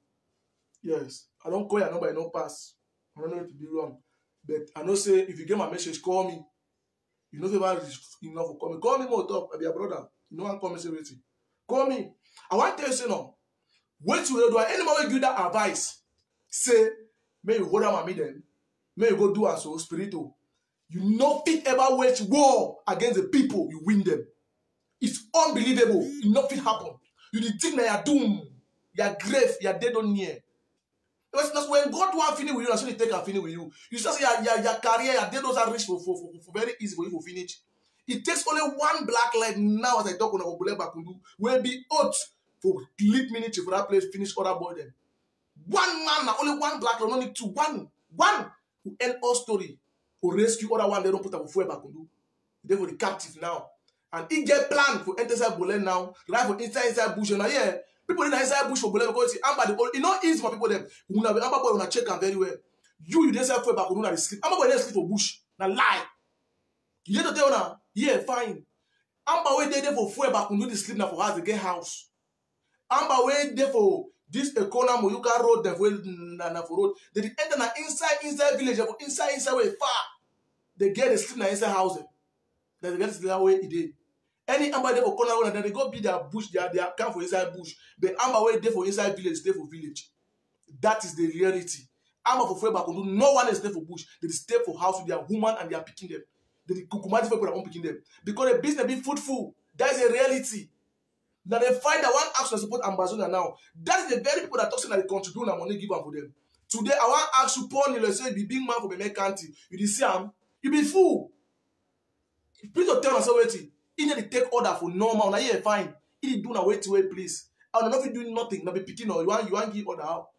Yes. I don't call you, nobody no pass. I don't know if to be wrong. But I know say if you get my message, call me. You know if you enough for call me. Call me more talk, I'll be a brother. You know I'm coming say waiting. Call me. I want to tell you, say no. What you will do, anybody will give that advice. Say, may you hold on my then, may you go do and so spiritual. You not fit ever wage war against the people, you win them. It's unbelievable. It not fit happen. You did think that you're doomed, you're grave, you're dead on near. That's when God want finish with you, that's when He take and finish with you. You just say your, your, your career, your dead those are rich for, for, for, for very easy for you to finish. It takes only one black light now as I talk on Obule Bakundu will be out for lead ministry for that place finish other boy them. One man, now only one black, no need two. One, one who end all story, who rescue other one, they don't put up for Bakundu. They for the captive now. And he get plan for enter inside Bole now, right for inside inside bush. And yeah, people in inside bush for Bole because it's Amba, it's not easy for people them. Who have Amba boy, wanna check them very well. You, you just have for Bakundu and sleep. Amba boy, they sleep for bush. Now lie. You need to tell now, yeah, fine. Amba way they there for four Bakundu, they sleep now for house, they get house. Amba way there for this Ekona Moyuka road, the way na for road. They enter na inside inside village, for inside inside way far. They get the sleep na inside house. They get sleep that way it is. Any Amba there for corner road, and then they go be their bush, they are they are come for inside bush. But Amba way there for inside village, stay for village. That is the reality. Amba for four Bakundu, no one is there for bush. They stay for house with their woman and they are picking them. They kukumati people are picking them because the business be fruitful. That is a reality. Now they find that one action to support Ambazonia now. That is the very people that talk saying that they contribute and money given for them. Today, I want to ask you, Paul Nilo, say, be big man for Beme County. You see him, you be fool. Please don't tell us waiting. He need to take order for normal. Now, yeah, fine. He did do now wait to wait, please. I don't know if you doing nothing. Now be picking or you want you want give order out.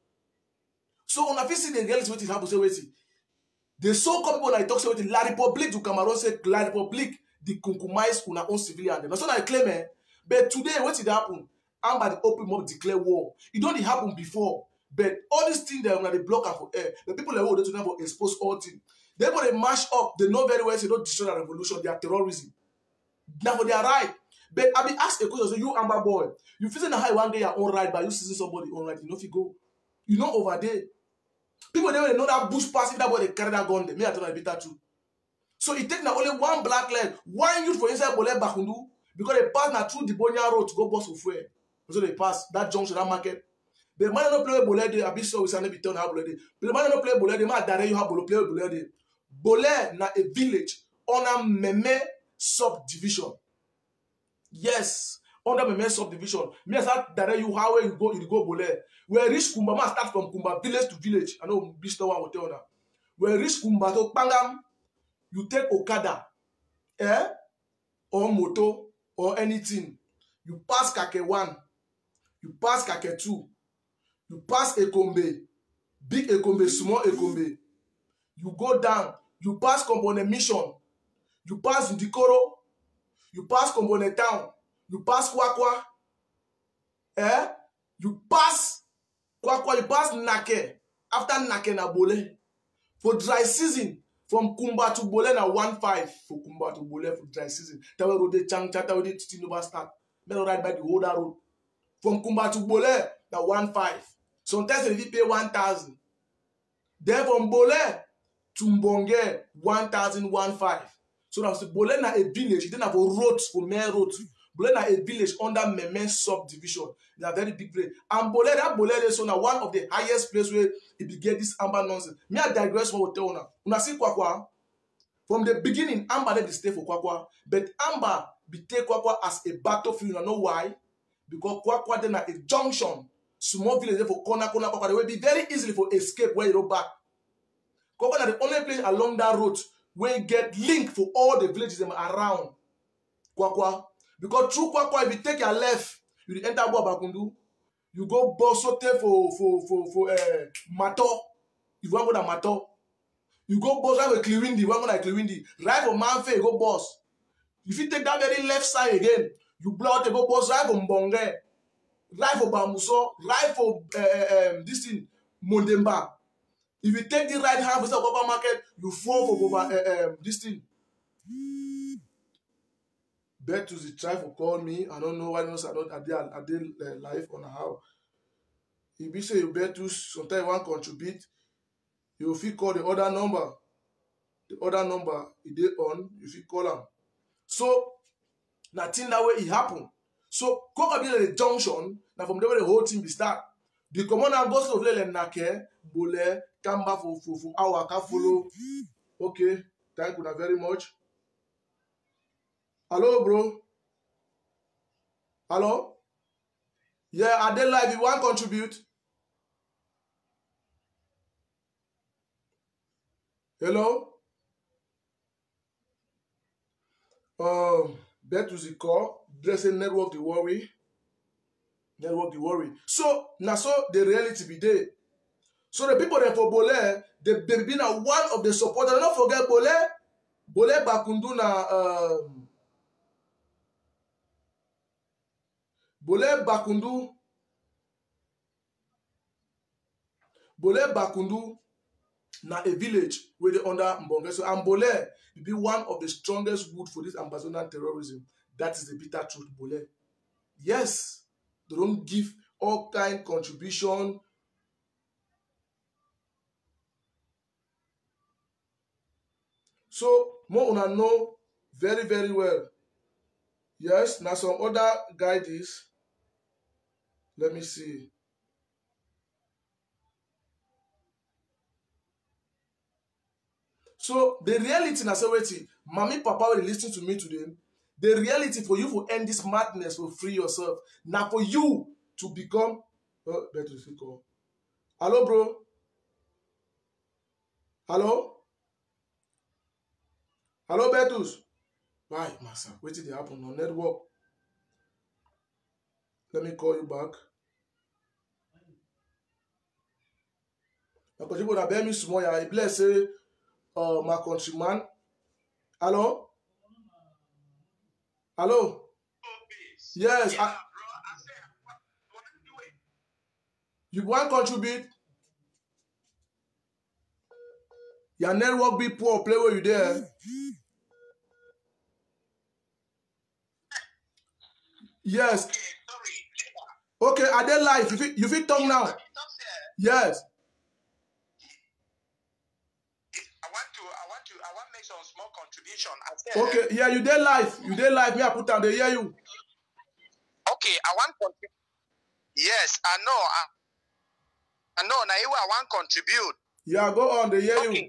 So when I see the reality waiting, have to say waiting. The so-called people that talk say waiting. La Republique du Cameroon say La Republique the compromise on our own civilian. That's what I claim, eh? But today, what did happen? Amba the open mob declare war. It don't happen before. But all these things that they block for air, the people that hold it to them for expose all things. They go they mash up. They know very well. They don't destroy the revolution. They are terrorism. Now for their right. But I be asked a question. So you Amba boy, you feel how you want to get your own right by you seeing somebody own right. You know if you go, you know over there. People they know that bush passing that boy they carry that gun. They may have to be that true. So it take now only one black leg, one youth for inside Bole Bakundu. Because they pass now through the Bonya road to go bus for fuel. So they pass that junction, that market. The man don't play Bole de, I be so we say never turn how Bole de. But the man don't play Bole de, man direct you have Bole play Bole de. Bole na a village on a Meme subdivision. Yes, under Meme subdivision. Me as I direct you how you go, you go Bole. We reach Kumba, man start from Kumba village to village. I know Mister One will tell now. We reach Kumba to Pangam, you take Okada, eh, or moto. Or anything, you pass Kake one, you pass Kake two, you pass Ekombe, big Ekombe, small Ekombe, you go down, you pass Kombone Mission, you pass Ndikoro, you pass Kombone Town, you pass Kwakwa, eh? You pass Kwakwa, you pass Nake, after Nake na Bole. For dry season, from Kumba to Bole na one five for Kumba to Bole for dry season. That way road de Chang Chata with the Nova start. Then ride by the older road. From Kumba to Bole na one five. Sometimes they pay one thousand. Then from Bole to Mbonge one thousand one five. So now Bole na a village. You don't have a roads for main roads. Bole na a village under Meme subdivision. They are very big place. And Bole that Bole is so now one of the highest place where it be get this Amba nonsense. Me I digress what we tell now. Una see Kwakwa. From the beginning, Amba dey stay for Kwakwa, but Amba be take Kwakwa as a battlefield. You know why? Because Kwakwa then at a junction, small village there for corner corner Kwakwa. They will be very easily for escape where you go back. Kwakwa na the only place along that road where you get link for all the villages them around Kwakwa. Because through Kwakwa, if you take your left, you enter Bakundu. You go Bosote for for for for uh, Mato. If you want to go to Mato, you go boss right for Kliwindi. You want to go to Kliwindi. Right for Manfe, you go boss. If you take that very left side again, you block to go boss right for Mbonge, right for Bamuso, right for uh, um, this thing Mondemba. If you take the right hand for the Baba market, you fall for Baba, uh, um, this thing. Betus the try for call me. I don't know why not I don't I did I did uh, live on how. If you say you Betus, sometimes you want to contribute, you feel call the other number. The other number it did on, you feel call them. So nothing that way it happen. So Koka be the junction, now from there where the whole thing be start. The commander goes to Vlele Nake, Bole, come back for for for our can follow. Okay, thank you very much. Hello, bro. Hello? Yeah, are they live? You want to contribute? Hello? Um, bet to the call. Dressing network, the worry. Network the worry. So now so the reality be there. So the people there for Bole, they they been a one of the supporters. Don't forget Bole. Bole Bakundu na um, Bole Bakundu. Bole Bakundu na a village where they under Mbonge. So and Bole will be one of the strongest wood for this Amazonian terrorism. That is the bitter truth, Bole. Yes, they don't give all kind contribution. So more una know very very well. Yes, now some other guides. Let me see. So the reality na say wetin, mommy papa will listen to me today. The reality for you to end this madness, to free yourself. Now for you to become. Oh, better to call. Hello, bro. Hello. Hello, Betus. Why, Massa? What did happen on network? Let me call you back. Because you would have me small. I bless say, uh, my countryman. Hello. Hello. Yes. Yeah, I, bro. I said, what, what are you doing? you want to contribute? Your network be poor. Play where you there. Yes. Okay, sorry. Okay, are they live? You fit you fit talk now? Stop there. Yes. I want to, I want to, I want to make some small contribution. I said, Okay, yeah, you there live. You there live. Me, I put down. They hear you. okay, I want to contribute. Yes, I know. I, I know. Now, you I want to contribute. Yeah, go on. They hear Okay. you.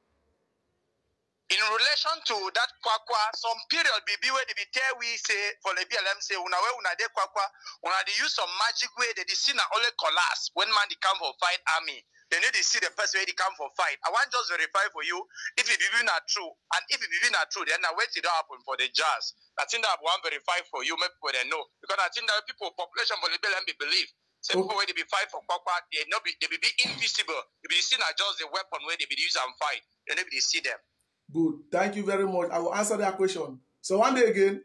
In relation to that kwakwa, some period be where they be tell we say for the B L M say una we una de kwakwa, una they use some magic way that they see na only collapse when man they come for fight army. They need to see the person where they come for fight. I want just verify for you if it be not true, and if it be not true, then I wait it happen for the jazz. I think that I want verify for you, maybe people they know because I think that people population for the B L M be believe. So Okay. people where they be fight for kwakwa, they no be they be, be invisible. They be see na just the weapon where they be use and fight. They never they see them. Good. Thank you very much. I will answer that question. So one day again.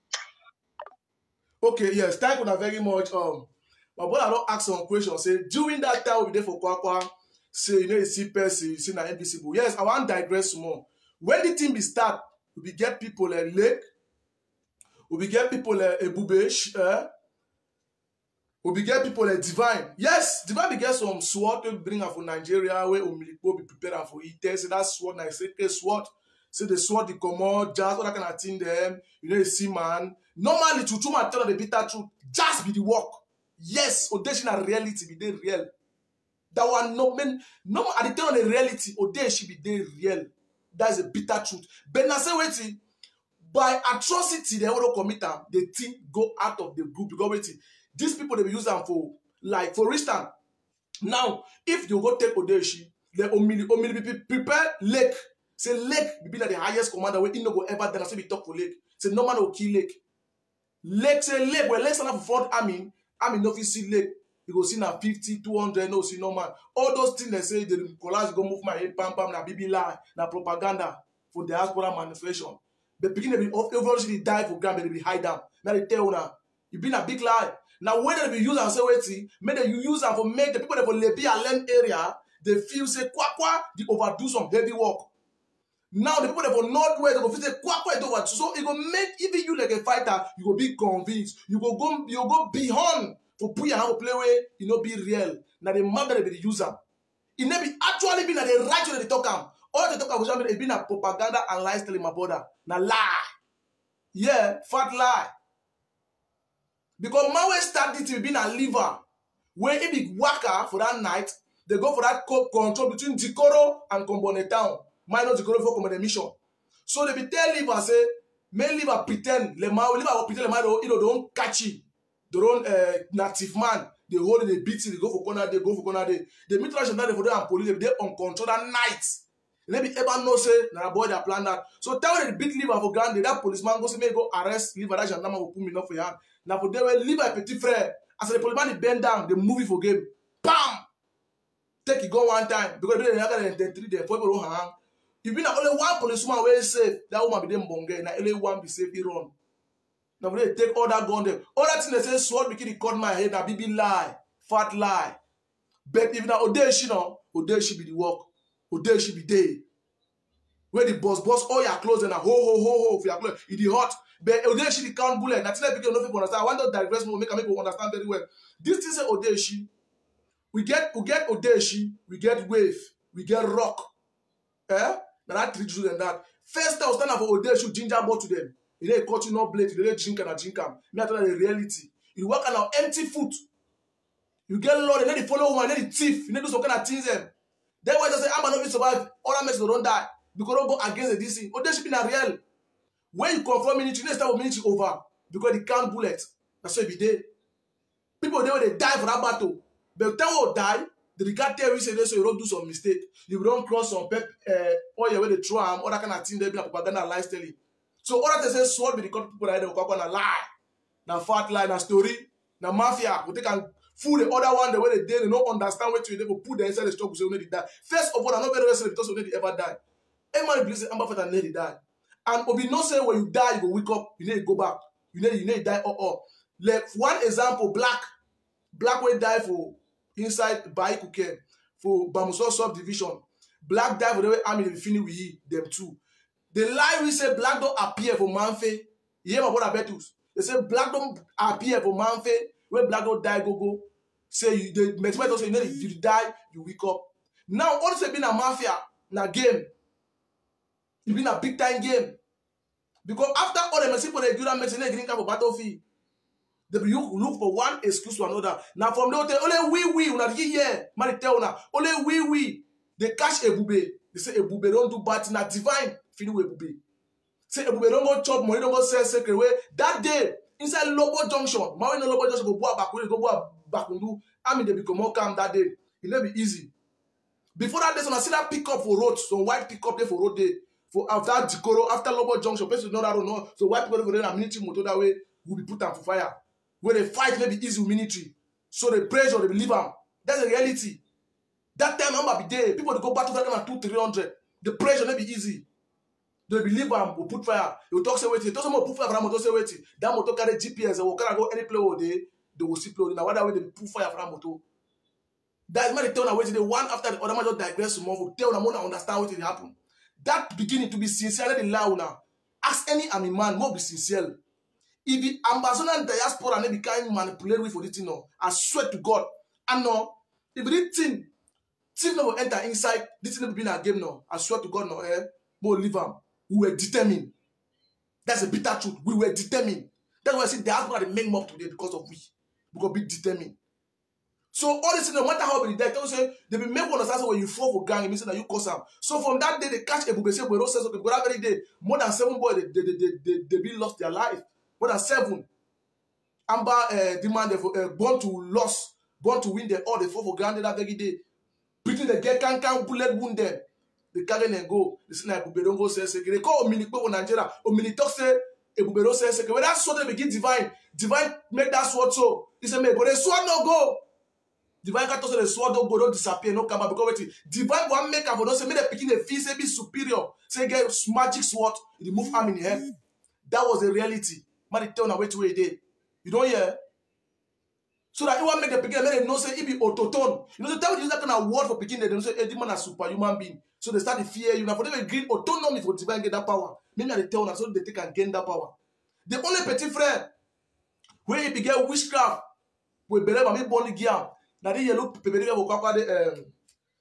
Okay, yes. Thank you very much. Um, my brother don't ask some questions. Say during that time we be there for Kwakwa. Say you know you see person, you see na invisible. Yes, I want to digress more. When the team be start, we be get people a lake. We be get people a bubesh. Eh? We be get people a divine. Yes, divine be get some sword to bring am for Nigeria where Omilikpo be prepared for it. Say that sword na say sword. Say the sword the comot, jazz, all that kind of thing them. You know you see man. Normally to true man tell the bitter truth. Just be the work. Yes, Odeshi na reality be dey real. That one no man. No at the time of the reality, Odeshi be dey real. That is a bitter truth. But na say wetin. By atrocity they want to commit am, the thing go out of the group because wetin. These people they be use them for like for instance. Now, if you go take Odeshi, the Omili Omili be prepare Lake. Say Lake be like the highest commander where he no go ever then say we talk for Lake. Say no man will kill Lake. Lake say Lake where Lake stand up for front army, army no fit see Lake. You go see na fifty, two hundred, no see no man. All those things they say they collapse go move my head pam pam na bibi lie na propaganda for diaspora manifestation. The beginning they be obviously die for ground, they be hide them. Now they tell una you been a big lie. Now when they be use and say wait, make them you use them for make the people that for Lebi and area they feel say Kwakwa they overdo some heavy work. Now the people that for Northwest they go feel say Kwakwa it over. So it go make even you like a fighter, you go be convinced. You go go you go beyond for put your hand play way, you know be real. Now the map that they be the user. It may be actually be na the right way they talk am. All they talk about it be na propaganda and lies telling my brother. Na lie. Yeah, fat lie. Because man wey start it will be na liver. When it be worker for that night, they go for that control between Dikoro and Kombone Town. Minus Dikoro for Kombone Mission. So they be tell liver say, may liver pretend, le man, liver will pretend le man, you know, they don't catch it. They don't uh, native man. They hold it, they beat it, they go for corner, they go for corner, they they meet rush and they for them and police, they on control that night. Let me ever know say, na boy that plan that. So tell them they beat liver for granted, that policeman go say, may go arrest liver, that gendarme will put me enough for your hand. Now for them, liver a petit frère, As the policeman bend down, they move it for game. Bam! Take it go one time. Because they don't have three there. People don't hang. If you only one policeman will safe, that woman be them bonge. Now only one be safe, he run. Now they take all that gun there. All that thing they say sword because he cut my head. Now B B lie, fat lie. But if now Odeshi no, Odeshi be the work. Odeshi be day. Where the boss boss all your clothes and a ho ho ho ho for your clothes. It is hot. But Odeshi the count bullet. That's why people don't understand. I want to digress more, make people understand very well. This thing say Odeshi. We get we get Odeshi, we get wave, we get rock. Eh? Now that three children that. First I was stand up for Odeshi, ginger ball to them. They dey cut you no blade, they dey drink and drink am. Me I tell you the reality. You work on empty foot. You get Lord, and then the follow woman, and then the thief, you need to do some kind of things them. Then why they say I'm not survive, other men don't die. Because don't go against the D C. Odeshi be na real. When you confirm military, next time military over. Because they can't bullet. That's why it be there. People there they die for that battle. But the time you die, the regard tell you say so you don't do some mistake. You don't cross some pep uh all your way they throw am, all that kind of thing, they be like propaganda lies telling. So all that they say sword be the people that they go na lie. Na fat lie, na story, na mafia. We take and fool the other one the way they did, they don't understand what you they go put them inside the struggle so they die. First of all, I know very well because they ever die. Everybody believes I'm after that they die. And Obi no say when you die, you go wake up, you need to go back. You need you need to die or or. Like one example, Black. Black will die for inside Baikuke for Bamuso subdivision. Black die for the way army they finish with he, them too. The lie we say Black don't appear for Manfe. You hear my brother Betus? They say Black don't appear for Manfe. When Black don't die, go go. Say you the mathematics also you know you die, you wake up. Now all this been a mafia, na game. It been a big time game. Because after all the people they do that medicine, they green for battlefield. They look, look for one excuse to another. Now from there, only we we una here, man tell una only we we they catch Ebube. They say Ebube don't do bad thing. Na divine feel with Ebube. Say Ebube don't go chop money, don't go sell secret way. That day inside Lobo Junction, man no Lobo Junction go boa back, go boa back undo. I mean they become more calm that day. It may be easy. Before that day, so I see that pick up for road, some white pick up there for road day. For after Jikoro, after Lobo Junction, person know that don't know. So white people for there, a military motor that way will be put on for fire. Where they fight maybe easy with military. So they pressure, they believe them. That's the reality. That time I'm be there. People they go back to that kind of two, three hundred. The pressure may be easy. They believe them will put fire. They will talk say wait. It doesn't put fire for that motor say wait. That motor carry G P S. They will carry go any place where they they will see play. Now what that way they put fire for that motor. That's why they tell them wait. They one after the other man just digress more. For tell them more understand what will happen. That beginning to be sincere, let it lie now. Ask any army man, more be sincere. If the ambassador and diaspora they be kind manipulate with for this thing, no, I swear to God, and no, if this thing, thing no will enter inside, this thing will be in a game, no, I swear to God, no, eh, more leave them. We were determined. That's a bitter truth. We were determined. That's why I say diaspora they make more today because of we, because be determined. So all this thing, no matter how be the they say they be make one understand when you fall for gang, it means that you cause them. So from that day they catch Ebube say we don't say something. Because that very day, more than seven boys they they they they, they be lost their life. More than seven. Amber uh, demanded for uh, born to loss, born to win the all the fall for granted that very day. Pretty the get can can bullet wound them. They carry and go. They say like Ebube don't go say secret. They call Omini Kpo Nigeria. Omini talk say Ebube don't say secret. When that sword they begin divine, divine make that sword so. He say me, but the sword no go. Divine can't say the sword don't go, don't disappear, no come back because wait. Divine one make up for don't say me the picking the fee say be superior. Say get magic sword, remove arm in the head. That was the reality. Man, tell na wait wait day. You don't hear? So that you want make the picking, let them know say it be autotone. You know, so tell you use that kind of word for picking, they don't say, hey, this man a superhuman being. So they start to fear you. Now for them agree autonomy for divine get that power. Maybe they tell now so they take and gain that power. The only petit frère where he began witchcraft, we believe me born again. Now the yellow people they go kwakwa the um.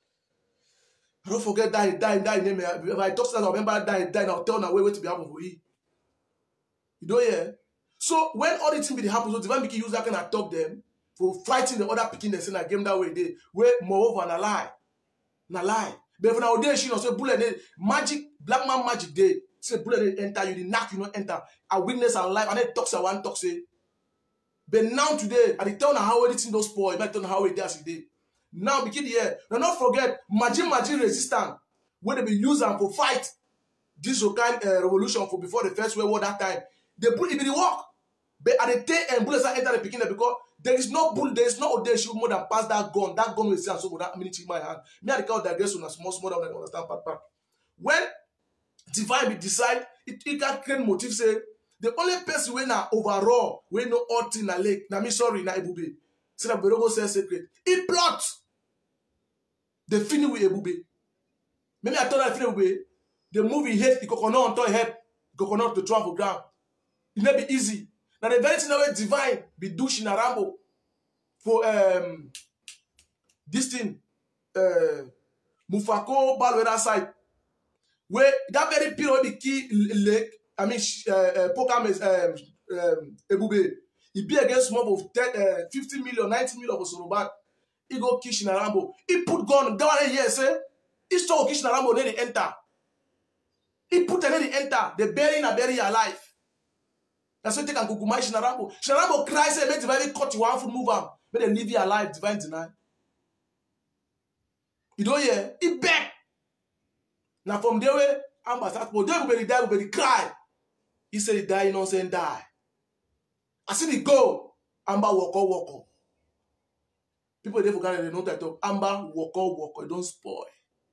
I don't forget that die die name. If I talk to that, I remember die die now. Tell now wait wait to be happen for you. You don't hear? So when all the things be happen, so divine use that kind of talk them for fighting the other picking the same game that way they where moreover na lie, na lie. But for nowadays she say bullet they magic black man magic day say bullet they enter you the knock you not enter. A witness and life and then talk say one talk say. But now today I tell now how everything don't spoil. I might tell how it does today. Now begin here. Now not forget magic magic resistance where they be use them for fight this kind uh, revolution for before the first world war that time. They put it in the work. But at the time and bullets enter the beginning because There is no bull, there is no Odeshi more than pass that gun. That gun will say and so with that military in my hand. Me and the count digress on a small, small down, I understand part part. When divine be decide, it, it can create motive say the only person when na overall, when no ought in a lake, na me sorry, na Ebube. Say that Berogo says secret. It plot. The finish with Ebube. Maybe I told that finish with the movie hate the coconut on top head, coconut to travel ground. It may be easy. Now the very thing that divine be douche in a rambo for um this thing uh Mufako Balweda side. Where that very period the key lake, I mean uh, uh Pokames um um Ebube, he be against mob of ten, uh, fifty million, ninety million of Sorobat. He go kish in a rambo. He put gun down here, say he stole kish in a rambo, then they enter. He put and then they enter, they bury and bury alive. That's why they can go to my Shinarabo. Shinarabo cries, say, make divine cut you one foot move am. Make them leave you alive, divine deny. You don't hear? He beg. Now from there, way, Amba start, but they will die, will cry. He said he die, you know, saying die. I see he go. Amba walk on, walk on. People they forget they know that talk. Amba walk on, walk on, don't spoil.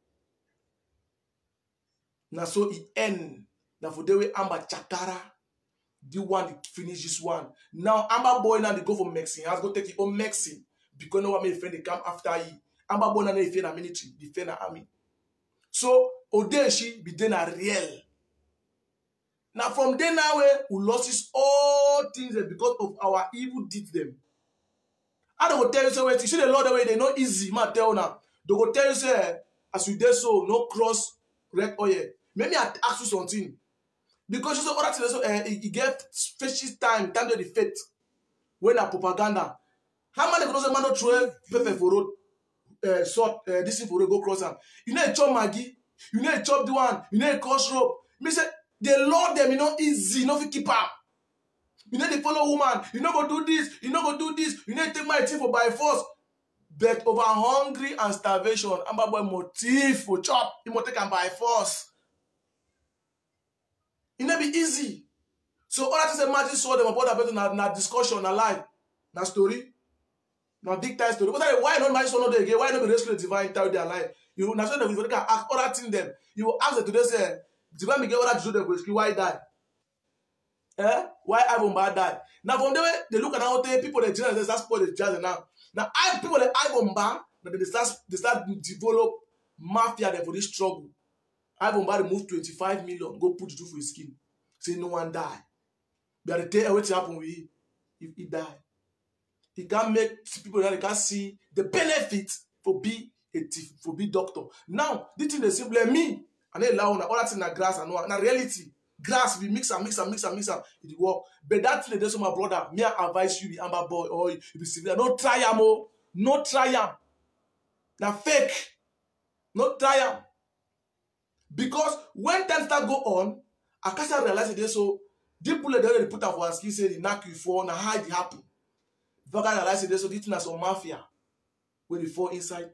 Now so he end. Now for the way Amba Chakara. The one that finish this one. Now Amba boy now they go for Mexican. He has to take his own Mexican because no one may defend they come after he. Amba boy now they defend a military, defend a army. So Odeshi be then a real. Now from then now we lost all things because of our evil deeds them. I don't go tell you say wait, you see the Lord the way they know easy. Man tell now. They go tell you say as we did so no cross red oil. Maybe I ask you something. Because you say other things, so uh, he get special time, time to the faith. When a propaganda, how many people say man don't throw pepper for road, uh, sort uh, this thing for road go cross am. You know a chop Maggie, you know a chop the one, you know a cross rope. Me say the Lord them, you know easy, you know fi keep up. You know they follow woman, you know go do this, you know go do this, you know take my thing for by force. But over hungry and starvation, Amba boy motive for chop, he must take am by force. It may be easy. So all that is a magic sword them about about na na discussion, na life, na story, na big time story. But why not magic sword no dey again? Why not be rescue the divine tell their life? You na so that we can ask other thing them. You ask them today say divine me get other to do them go rescue why die? Eh? Why Ibomba die? Now from the way they look at how they people they jazz they start spoil the jazz now. Now I people they Ibomba that they start they start develop mafia there for this struggle. Ibomba remove twenty-five million, go put it for his skin. Say no one die. But the tell what happen with him if he die. He can make people that they can see the benefit for be a for be doctor. Now, this thing they simply me and they allow all that in the grass and na reality. Grass we mix and mix and mix and mix and it work. But that thing they do my brother, me I advise you, the Amba boy, or you be civil. No try am, oh, no try am. Na fake. No try am. Because when time start go on, I can't realize it. So deep bullet they put up for skin say the knock you for now how it happen. If I can realize it, so this thing is some mafia when they fall inside.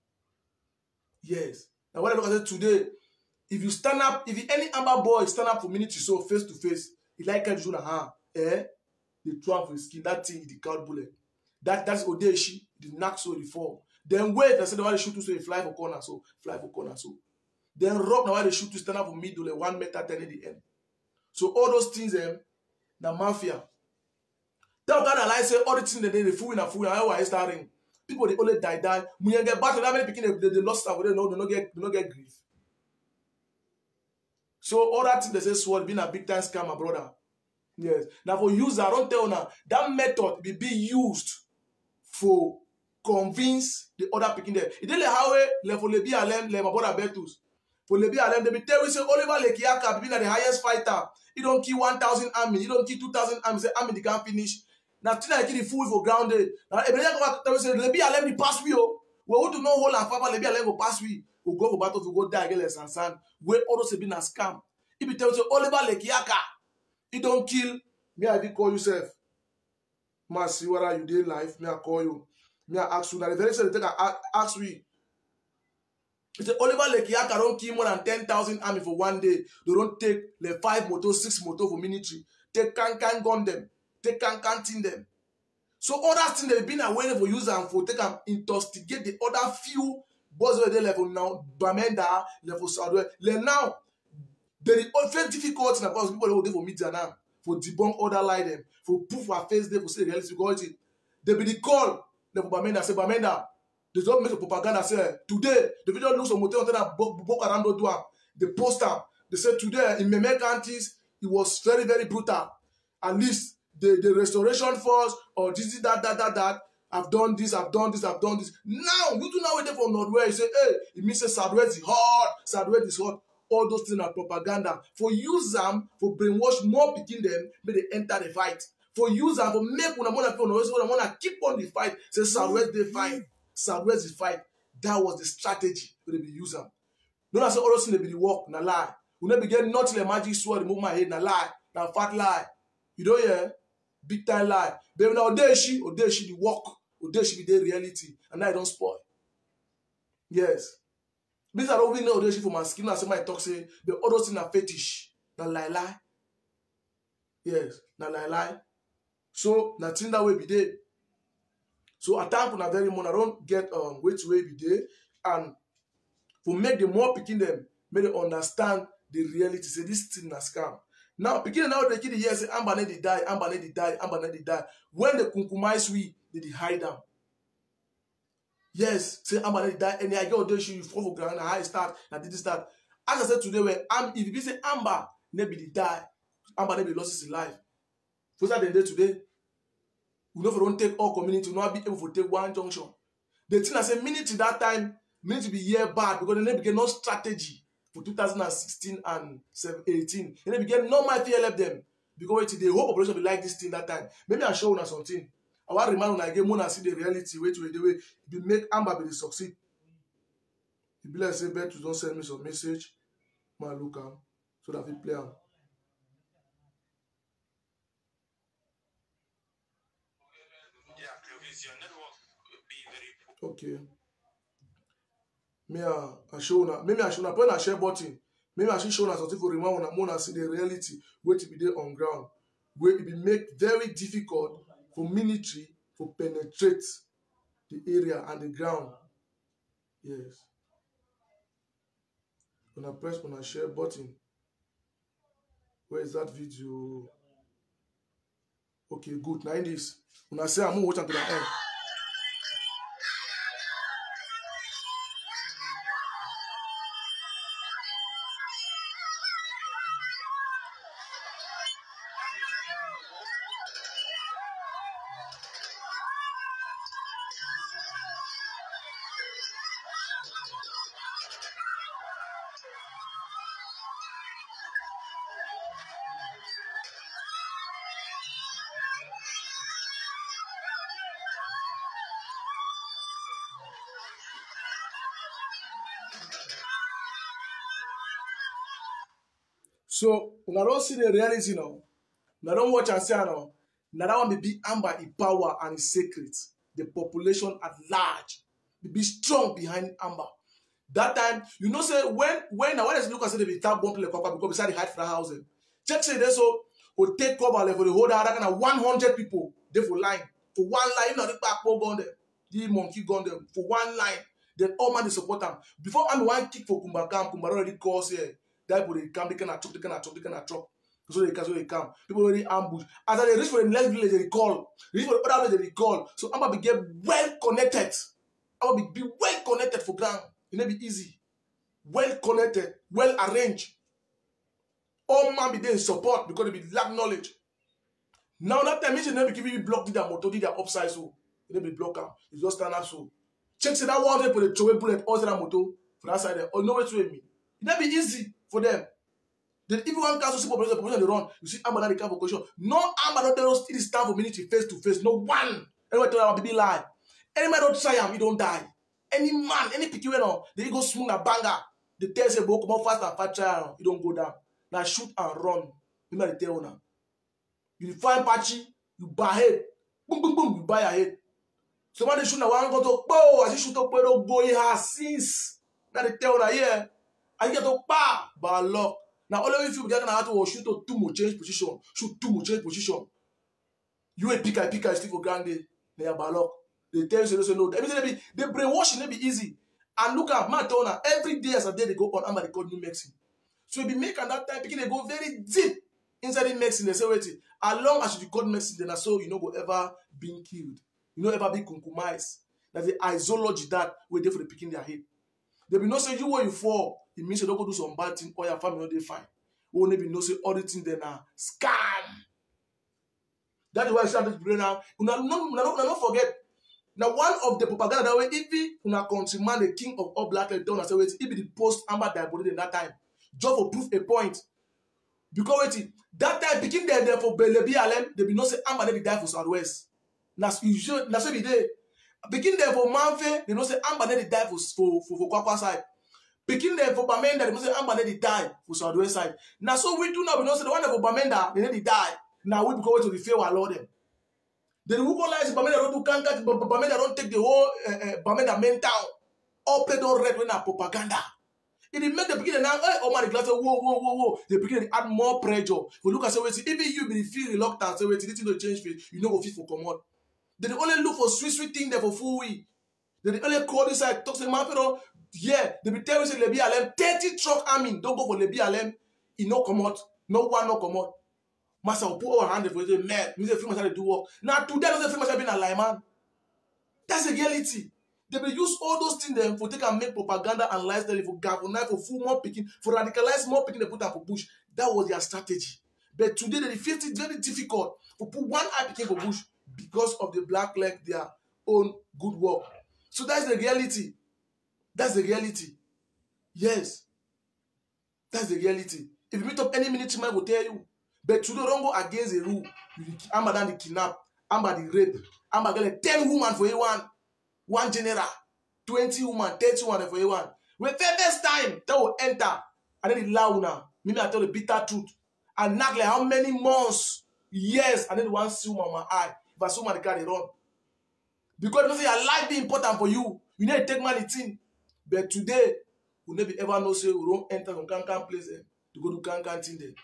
Yes. Now what I look at it today, if you stand up, if any Amba boy stand up for minutes so face to face, he like can do na eh, they throw for his skin. That thing is the cow bullet. That that's Odeshi, the knock so the fall. Then wait, I said why they shoot to so they fly for corner so fly for corner so. Then rock now why they shoot to stand up for middle like one meter ten at the end. So all those things um, the mafia. Tell God I like say all the things that they they fool in a fool and how I starting. People they only die die. When you get battle, that many people they, they lost stuff, they know they don't get they don't get grief. So all that thing they say sword being a big time scam, my brother. Yes. Now for user, I don't tell now that method will be used for convince the other picking there. It didn't how level le be alem le my brother Betus. For le be alem they be tell we say Oliver Lekiaka being the highest fighter. He don't kill one thousand army. He don't kill two thousand army. Say army they can't finish. Now till I kill the fool for grounded. Now every time we say le be alem the pass we oh. We want to know whole and papa le be alem go pass we. We go for battle to go die again and san. We all those been a scam. If you tell say Oliver Lekiaka, he don't kill. Me I will call yourself. Ma see what are you doing life? Me I call you. Me I ask you. Now the very same thing I ask we. It's Oliver Lekiaka don't kill more than ten thousand army for one day. They don't take the five motor, six motor for military. Take can can gun them. Take can can tin them. So other things they've been aware for use and for take and investigate the other few boys where they level now, Bamenda, level Southwest. Now, there is very difficult in about people who for media now, for debunk other lie them, for proof for face they for say the reality because it. They be the call, level Bamenda, say Bamenda. They don't make a propaganda say today the video looks on motel that Boko Haram do am. They post am. They say today in Meme counties it was very very brutal. At least the, the restoration force or this that that that that I've done this, I've done this, I've done this. Now you do now wait from Northwest. You say, hey, it means say Southwest is hot, Southwest is hot. All those things are propaganda. For use them for brainwash more picking them, but they enter the fight. For use them for make one wanna people wanna keep on the fight. Say Southwest they fight. Southwest is fight. That was the strategy for the user. Don't I say all those things they be the work, na lie. We never get nothing like magic sword, move my head, na lie, na fat lie. You know, yeah, big time lie. But now Odeshi, Odeshi the work, Odeshi be the reality, and I don't spoil. Yes. These are only know Odeshi for my skin. I say my talk say the other things are fetish, na lie lie. Yes, na lie lie. So nothing that way be there. So at time kuna very much I don't get um way to way be there, and for make them more picking them, make them understand the reality. Say this thing na scam. Now picking now they kill the years say Ambane they die, Ambane they die, Ambane they die. When the kunkumais we they, they hide them. Yes, say Ambane they die, and I get audition you fall for ground, high start, and did this start. As I said today, where am if you say Amba, maybe they die, Ambane be lost his life. For that day today. We know if we don't take all community, we not be able to take one junction. The thing I say, minute to that time, minute to be year bad because they begin no strategy for two thousand sixteen and eighteen. And they begin no my fear left them because the whole population will like this thing that time. Maybe I show you something. I want to remind you again when I see the reality, wait to the way it make Amber be succeed. It be like say, bet you don't send me some message, my look am so that we play am. Your network will be very Okay. Me I show na. Maybe I show na. When I share button, maybe I should show na something for remind when I wanna see the reality where to be there on ground, where it be make very difficult for military to penetrate the area and the ground. Yes. When I press when I share button, where is that video? Okay, good. Now in this, when I say I'm gonna watch until the end. So when I don't see the reality now, when I don't watch and say now, now that one be Amber in power and his secret. The population at large be strong behind Amber. That time, you know, say when when when I look and say they be tap bomb like papa because beside the hide for the house. Check say they so will take cover like for the whole other kind of one hundred people. They for line for one line. You know the back gun them, the monkey gun them for one line. Then all man they support them. Before I'm one kick for Kumbakam, Kumbara already calls here. That people they come, they cannot chop, they cannot chop, they cannot chop. So they can, so they come. People already ambush. As they reach for the next village, they recall. Reach for the other village, they recall. So I'm gonna be get well connected. I'm gonna be, be well connected for ground. It may be easy. Well connected, well arranged. All man be there in support because they be lack knowledge. Now that time means they never give you block did that motor, did that upside so. They be block out. It's just stand up so. Check say that one day for the throw bullet, all that motor for that side there. Oh no way to me. It may be easy for them. Then if you want to see population, population they run, you see Amber not the camp population. No Amber not there still stand for military face to face. No one. Anyway, tell them to be lie. Any man don't try him, he don't die. Any man, any picky way now, they go swing a banger. The tell say go come out fast and fast try, you don't go down. Now shoot and run. Remember the tell now. You find patchy, you buy head. Boom, boom, boom, you buy your head. So when they shoot now, one go to bow, as you shoot up, don't go in her since. Now they tell now, yeah. And you get to pa, by luck. Now all of you get gonna have to shoot to two more change position, shoot two more change position. You a pick, I pick, I still for ground day. They are balok. They tell you, say no. They be they brainwashing, they be easy. And look at Matona, every day as a day they go on, Amba they call new medicine. So if you make at that time, because they go very deep inside the medicine, they say, wait, as long as you got medicine, then so you know go ever being killed. You know ever be compromised. That's the isology that we there for the picking their head. They be no say you where you fall, it means you don't go do some bad thing or your family no they fine. We will be no say all the things then are scam. That is why I started to bring now. Una no, una no, not forget. Now one of the propaganda that way, if he una countryman, the king of all black down and say wait, if be the post Amba diabolic in that time, just for prove a point. Because wait, that time picking there there for Belebi Alem, they be not say Amba they die for Southwest. Now you should now say be there. Picking there for Manfe, they not say Amba they die for for for, for Kwakwa side. Picking there for Bamenda, they not say Amba they die for Southwest side. Now so we do now we not say the one for Bamenda, they need die. Now we because we to the fail allow them. Then who go like Bamenda don't do Kanka, Bamenda don't take the whole uh, uh, Bamenda mental. All play don't red when propaganda. It make the beginning now, hey, oh my God, whoa, whoa, whoa, whoa. The beginning add more pressure. If you look at say, wait, even you be feel reluctant, say, wait, this thing don't change feel, you know go fit for common. They only look for sweet, sweet thing there for full week. They only call this side, talk to man, pero, yeah, they be telling you, Lebi Alem, thirty truck army, don't go for Lebi Alem, he no come out, no one no come out. Master will put our hand for you, man, me say free myself do work. Now today, I don't say free myself being a lie, man. That's the reality. They will use all those things then for take and make propaganda and lifestyle for galvanize for full more picking, for radicalize more picking, they put them for push. That was their strategy. But today they feel it very difficult to put one eye picking for push because of the black leg, their own good work. So that's the reality. That's the reality. Yes. That's the reality. If you meet up any military man will tell you. But today don't go against the rule. I'm than the kidnap, I'm the rape, I'm get ten women for a one. One general, twenty women, thirty women for a one. When first time that will enter, and then the loud now, maybe I tell the bitter truth. And not like how many months, years, and then one see woman my eye. If I see woman, they carry run. Because you know, say your life be important for you. You need to take money thing. But today, we never ever know say we don't enter from Kankan place there to go to Kankan thing there.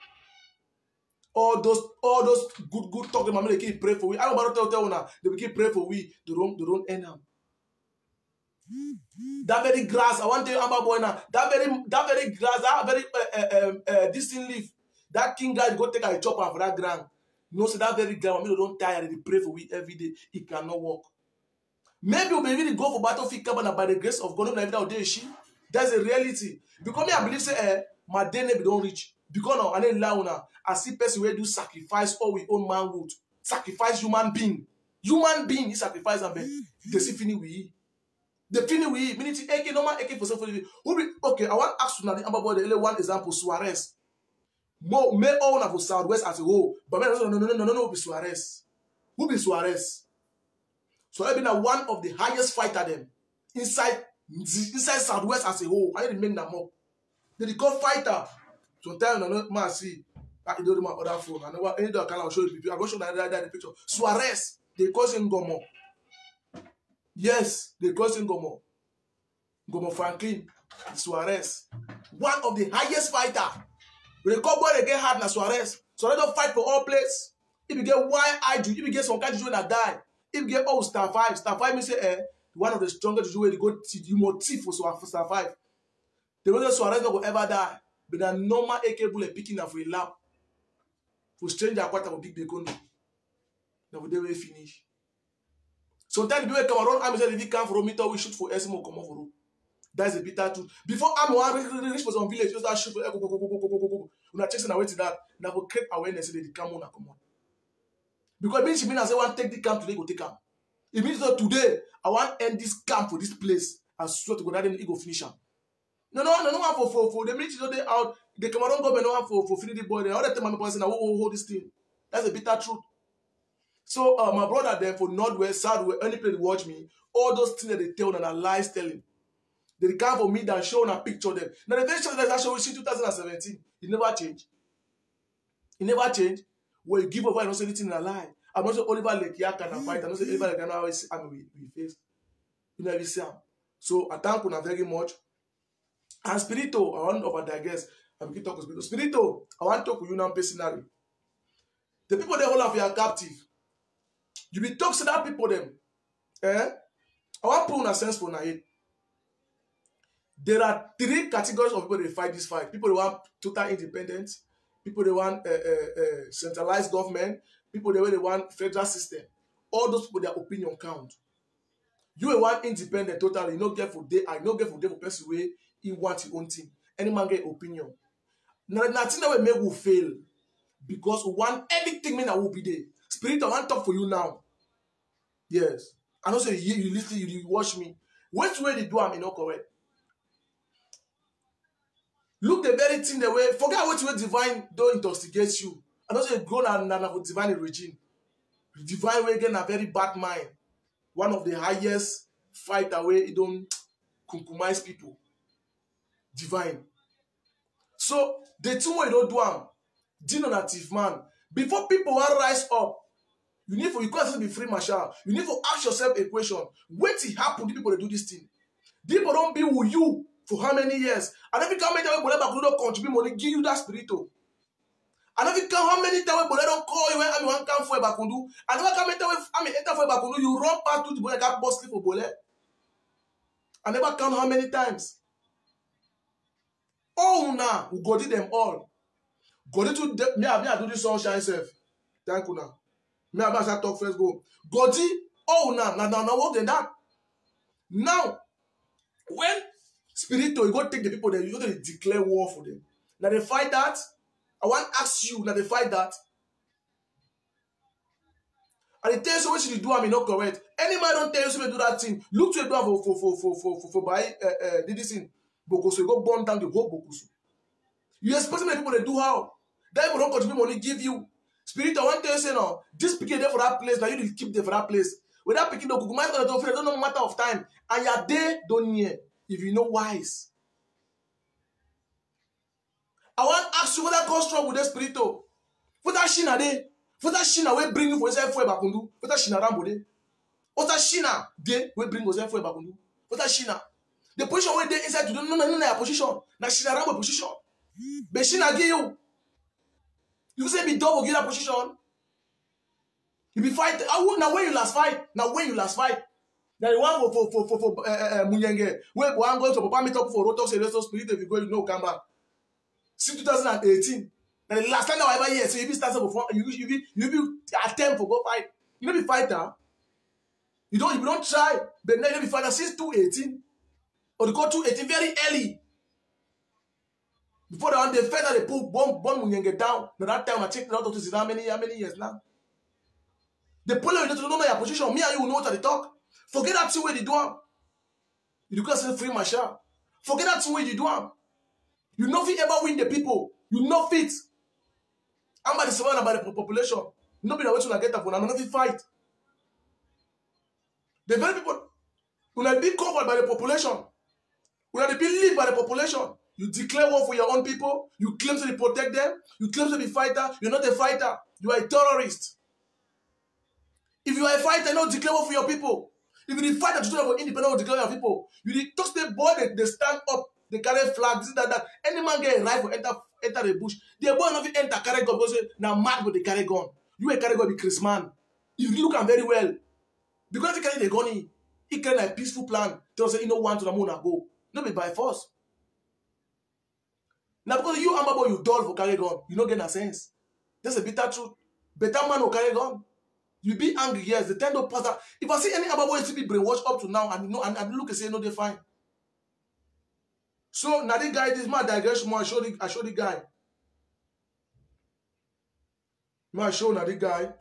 All those, all those good, good talking, they keep pray for we. I don't want to tell tell now. They will keep pray for we. They don't, they don't end up. That very grass, I want to tell you, Amba boy now. That very, that very grass, that very uh, uh, uh, this thing leaf. That king guy go take a chopper for that ground. You know, so that very ground, we don't tire. They pray for we every day. He cannot walk. Maybe we may really go for battlefield cabana by the grace of God. Not day she. That's a reality. Because me, I believe say, eh, my day never don't reach. Because now, I need now. I see person where do sacrifice all we own manhood. Sacrifice human being. Human being, he sacrifice and they see finish we. The finish we. Minute A K normal A K for something. Who be okay? I want to ask you now the Amba boy. The one example Suarez. More may all of Southwest as a whole. But no no no no no no no be Suarez. Who be Suarez? Suarez been one of the highest fighter them inside inside Southwest as a whole. I didn't make them up. They call fighter. Sometimes I know man see. I don't do my other phone. I know any other can show you. I go show that the picture. Suarez, they call him Gomo. Yes, they call him Gomo. Gomo Franklin, Suarez, one of the highest fighter. When they call boy, they get hard na Suarez. Suarez don't fight for all places. If you get why I do, if you get some kind of juju that die, if you get oh star five, star five means say eh, one of the strongest juju where they go you motive for star five. The way Suarez not will ever die, but a normal A K bullet picking up for a lap. For stranger quarter of big bacon. Now we will finish. Sometimes people come around, I'm saying if you come from me, we shoot for Esmo come off for. That's a bitter truth. Before I'm one reach for some village, just that shoot for go go go go go go go. When I chasing away to that, now we create awareness that they come on and come on. Because it means she means I say want take the camp today, go take camp. It means that today I want to end this camp for this place and swear to God that then it go finish them. No, no, no, no one for for for the minute you know they out. The Cameroon government no one for for finish the boy. The other time my person, oh, oh, hold this thing. That's a bitter truth. So uh, my brother there for Northwest, Southwest, any place they watch me, all those things that they tell and are lies telling. They come for me that show a picture them. Now the picture that I show you in twenty seventeen, it never changed. It never changed. When you give up, I don't say anything in a lie. I'm not say Oliver Lekia can fight. I don't say Oliver Lekia now always I mean we face. You never see him. So I thank you very much. And Spirito, I want to over digress. I will talk to Spirito. Spirito, I want to talk to you now personally. The people they hold off you are captive. You be talk to that people them. Eh? I want to put a sense for now. There are three categories of people that fight this fight. People that want total independence, people that want uh, uh, uh, centralized government, people that want federal system. All those people, their opinion count. You want independent totally, you no get for day, I no get for day for person way, he want your own thing. Any man get opinion. Now, nothing that will make you fail. Because one everything mean that will be there. Spirit, I want to talk for you now. Yes. I don't say you, you listen, you, you watch me. Which way they do I'm not correct. Look the very thing the way, forget what way divine don't intoxicate you. I don't say go and and divine regime. Divine way again a very bad mind. One of the highest fight away, it don't compromise people. Divine. So the two way you don't do them. Dino native man. Before people will rise up, you need for you can't be free marshal. You need to ask yourself a question. What will happen to people that do this thing? People don't be with you for how many years? And every time they don't contribute money, give you that spiritual. And every time how many times they don't call you when I want come for a bakundu. And every time I mean enter for a bakundu, you run past to the boy that boss sleep for bole. I never count how many times. Oh now, we got them all. God to me, me I do this sunshine self. Thank you now. Me I start talk first go. God, oh now, now now now what than that. Now, when spiritual, you go take the people there, you go to declare war for them. Now they fight that. I want to ask you, now they fight that. And they tell you so what you do, I mean not correct. Any man don't tell you so do that thing. Look to a door for for for for for for for buy uh uh did this thing. Bokoso, you go burn down the whole Bokoso. You expect many people they do how? That people don't contribute money, give you. Spirit, I want to tell you say no. This picking there for that place, now you need to keep there for that place. Without picking the Google, don't don't know matter of time. And you're there, don't near. If you know wise. I want to ask you whether God strong with the spirit. For that shina de, for that shina we bring you for yourself for bakundu. For that shina rambo de. For that shina de we bring yourself for bakundu. For that shina. The position where they inside to don't know no na position. Na shina rambo position. But shina give you. You say be double give that position. You be fight. Now when you last fight, now when you last fight. Now you want for for for for uh, Munyenge. Where one going to Papa meet up for Rotox and Spirit if you go, you know come back. Since two thousand eighteen, and the last time I ever hear, so you be started before you you be you be attempt for go fight. You know be fighter. You don't you don't try, but now you be fighter since two eighteen, or you go two eighteen very early. Before the one they fed that they put bomb bomb Munyenge down. Now that time I checked it out to see how many how many years now. The problem you don't know your position. Me and you will know what they talk. Forget that two way they do them. You can say free marshal. Forget that two way you do them. You know fit ever win the people. You know fit. I'm by the surrounded by the population. Nobody knows what to get up on. I'm not fit fight. The very people who are being covered by the population. Who are being lived by the population. You declare war for your own people. You claim to protect them. You claim to be fighter. You're not a fighter. You are a terrorist. If you are a fighter, don't declare war for your people. If you fight that you don't have independent, declare your people. You need touch the boy, they, they stand up, they carry flags, this, that, that. Any man get a rifle, enter, enter the bush. The boy not enter, carry gun, because now mad with the carry gun. You a carry gun, be Chris man. If you look at very well, because he carry the gun, he, he carry a peaceful plan. Tell us, you know, one to the moon and go. Not be by force. Now, because you, Amabo, you dull for carry gun, you don't get a sense. That's a bitter truth. Better man will carry gun. You be angry, yes. The tend to pass that. If I see any other boy to be brainwashed up to now, and you know, and, and look and say no, they're fine. So now the guy, this man digression more. I show the I show the guy. I show now the guy.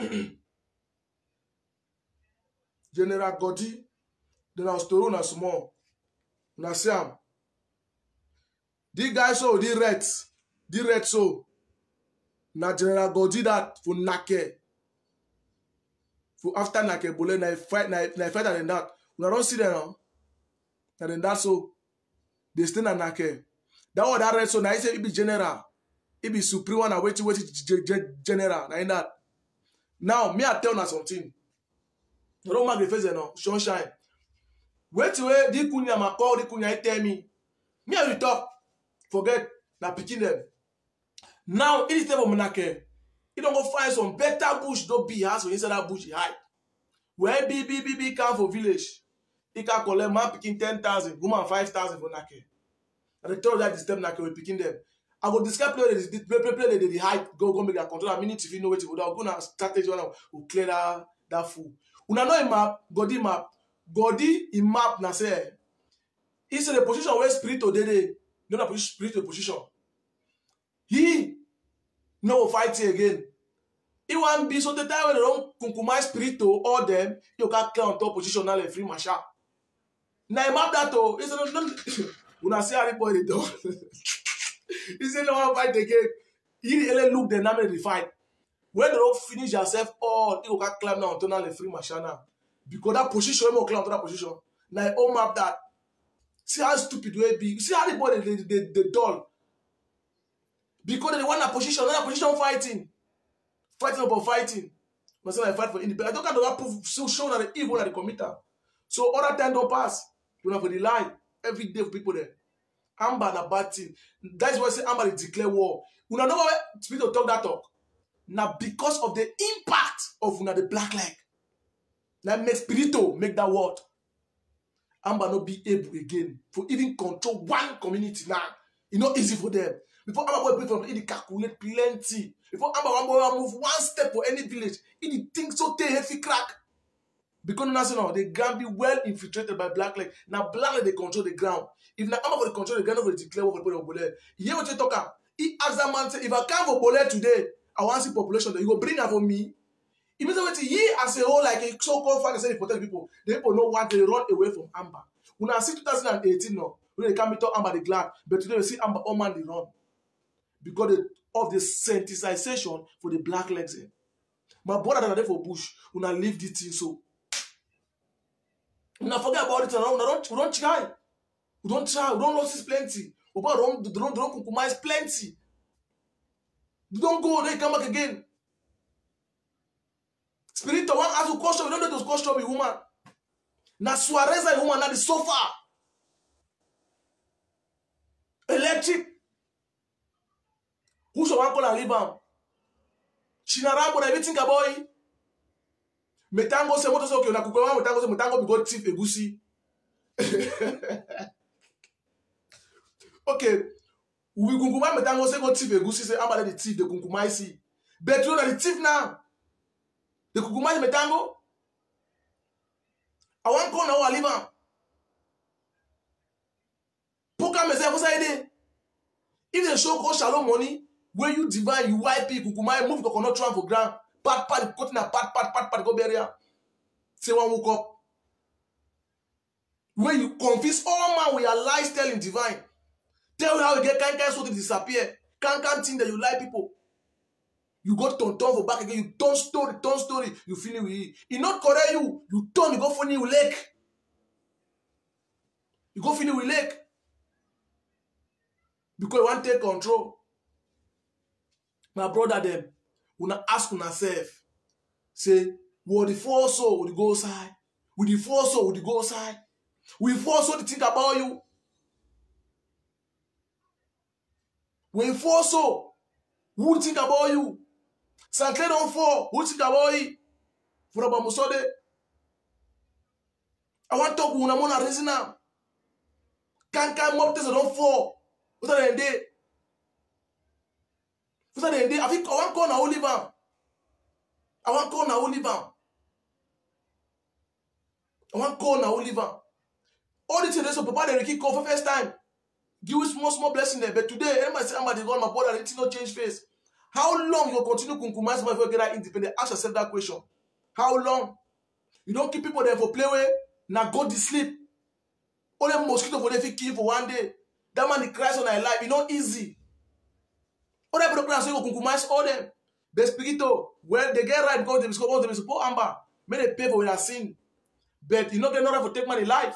General Godi. Then I was to run a small. Now see him. The guy so the red, the red so. Now General Godi that for Nake. For after Nakebole, na fight, na na fight and that. We don't see them now. And then that so they still na Nake. That was that red so now he say it be general, it be supreme one and wait wait general. Na in that. Now me I tell you something. You don't mind the face no sunshine. Wait wait di kunya ma call di kunya tell me. Me I will talk. Forget na picking them. Now it is time for Nake. You don't go find some better bush, don't be house inside that bush, hide. When B B B B come for village, he can collect man picking ten thousand, woman five thousand for Nake. And the third that disturb Nake, we picking them. I go describe play the play play play the, the height, go go make a control a minute if you know what to go down. Go na strategy one will clear that that fool. Una know a map, Godi map. Godi in map na say. He say the position where spiritual dey dey, no na spiritual position. He no fight again. He want be so the time when they don't compromise spiritual all them, you can clear on top position now free masha. Now he map that to. He say no no. Una see how the boy dey do. He say no one fight again. He really look the name of the fight. When they don't finish yourself all, you can climb now on tunnel free masha now. Because that position, you climb on that position. Now he all map that. See how stupid we be. See how the boy they they they dull. Because they want a position, not a position fighting. Fighting about fighting. But say I fight for independence. I don't have to prove so show that the evil that the committer. So other time don't pass. You know for the lie. Every day for people there. Amber na bad thing. That is why I say Amber is declare war. Una know why people talk that talk. Now because of the impact of una the black leg. Now make spirito make that word. Amber not be able again for even control one community now. It's not easy for them. Before Amber boy from it calculate plenty. Before Amber one boy move one step for any village, it think so they heavy crack. Because national they can be well infiltrated by black leg. Now black leg they control the ground. If now Amber for control the ground, over declare what for Bole. You hear what you talk? He asked that man say, if I come for Bole today, I want to see population. You go bring her for me. It means that he as a whole like a so-called father say protect people. The people know what they run away from Amber. When I see twenty eighteen now, when they come to Amber the glad, but today we see Amber all man they run because of the sensitization for the black legs. Eh? My brother are there for bush. When I leave the thing so, when I forget about it, we don't we don't try, we don't try, we don't lose plenty. We don't don't don't compromise plenty. We don't go, they come back again. Spiritual one has to caution. We don't need to caution the woman. Na Suarez a woman na the sofa. Electric. Who should one call and leave him? Shinarago na everything about it. Metango se moto se okay na kukwewa metango se metango bi go thief egusi. Okay. We kunkuma metango se go thief egusi say Amber the thief the kunkuma isi. But you na the thief now. The kukumai metango. I want go now I leave am. Poka me say for side. If they show go shalom money, where you divine, you wipe it, kukumai move coconut tree for ground, pat pat cut na pat pat pat pat go bury am. Say one woke up. Where you confess all man with your lies telling divine. Tell you how you get kind kind so to disappear. Can't can't think that you lie people. You go turn turn for back again. You turn story, turn story. You finish with it. He not correct you. You turn, you go finish with leg. You go finish with leg. Because you want to take control. My brother them, una ask una self. Say, will the force so will the go side? Will the force so will the go side? Will the force so to think about you? Will the force so who think about you? Sanclay don't fall. Who think about it? For about Musode. I want to talk with una reason now. Can't come up this don't fall. What are they day? What are they day? I think I want to call now Oliver. I want to call now Oliver. I want to call now Oliver. All the things so Papa they kick off for first time. Give you small small blessing there. But today, everybody say I'm at the God, my brother, it not change face. How long you continue compromise before you get independent? Ask yourself that question. How long? You don't keep people there for play way. Now go to sleep. Only mosquito for them kill for one day. That man the cries on their life. It's not easy. All that people say you compromise all them. The spirito, well they get right because they support them support Amber. May they pay for their sin. But you not get nothing for take money life.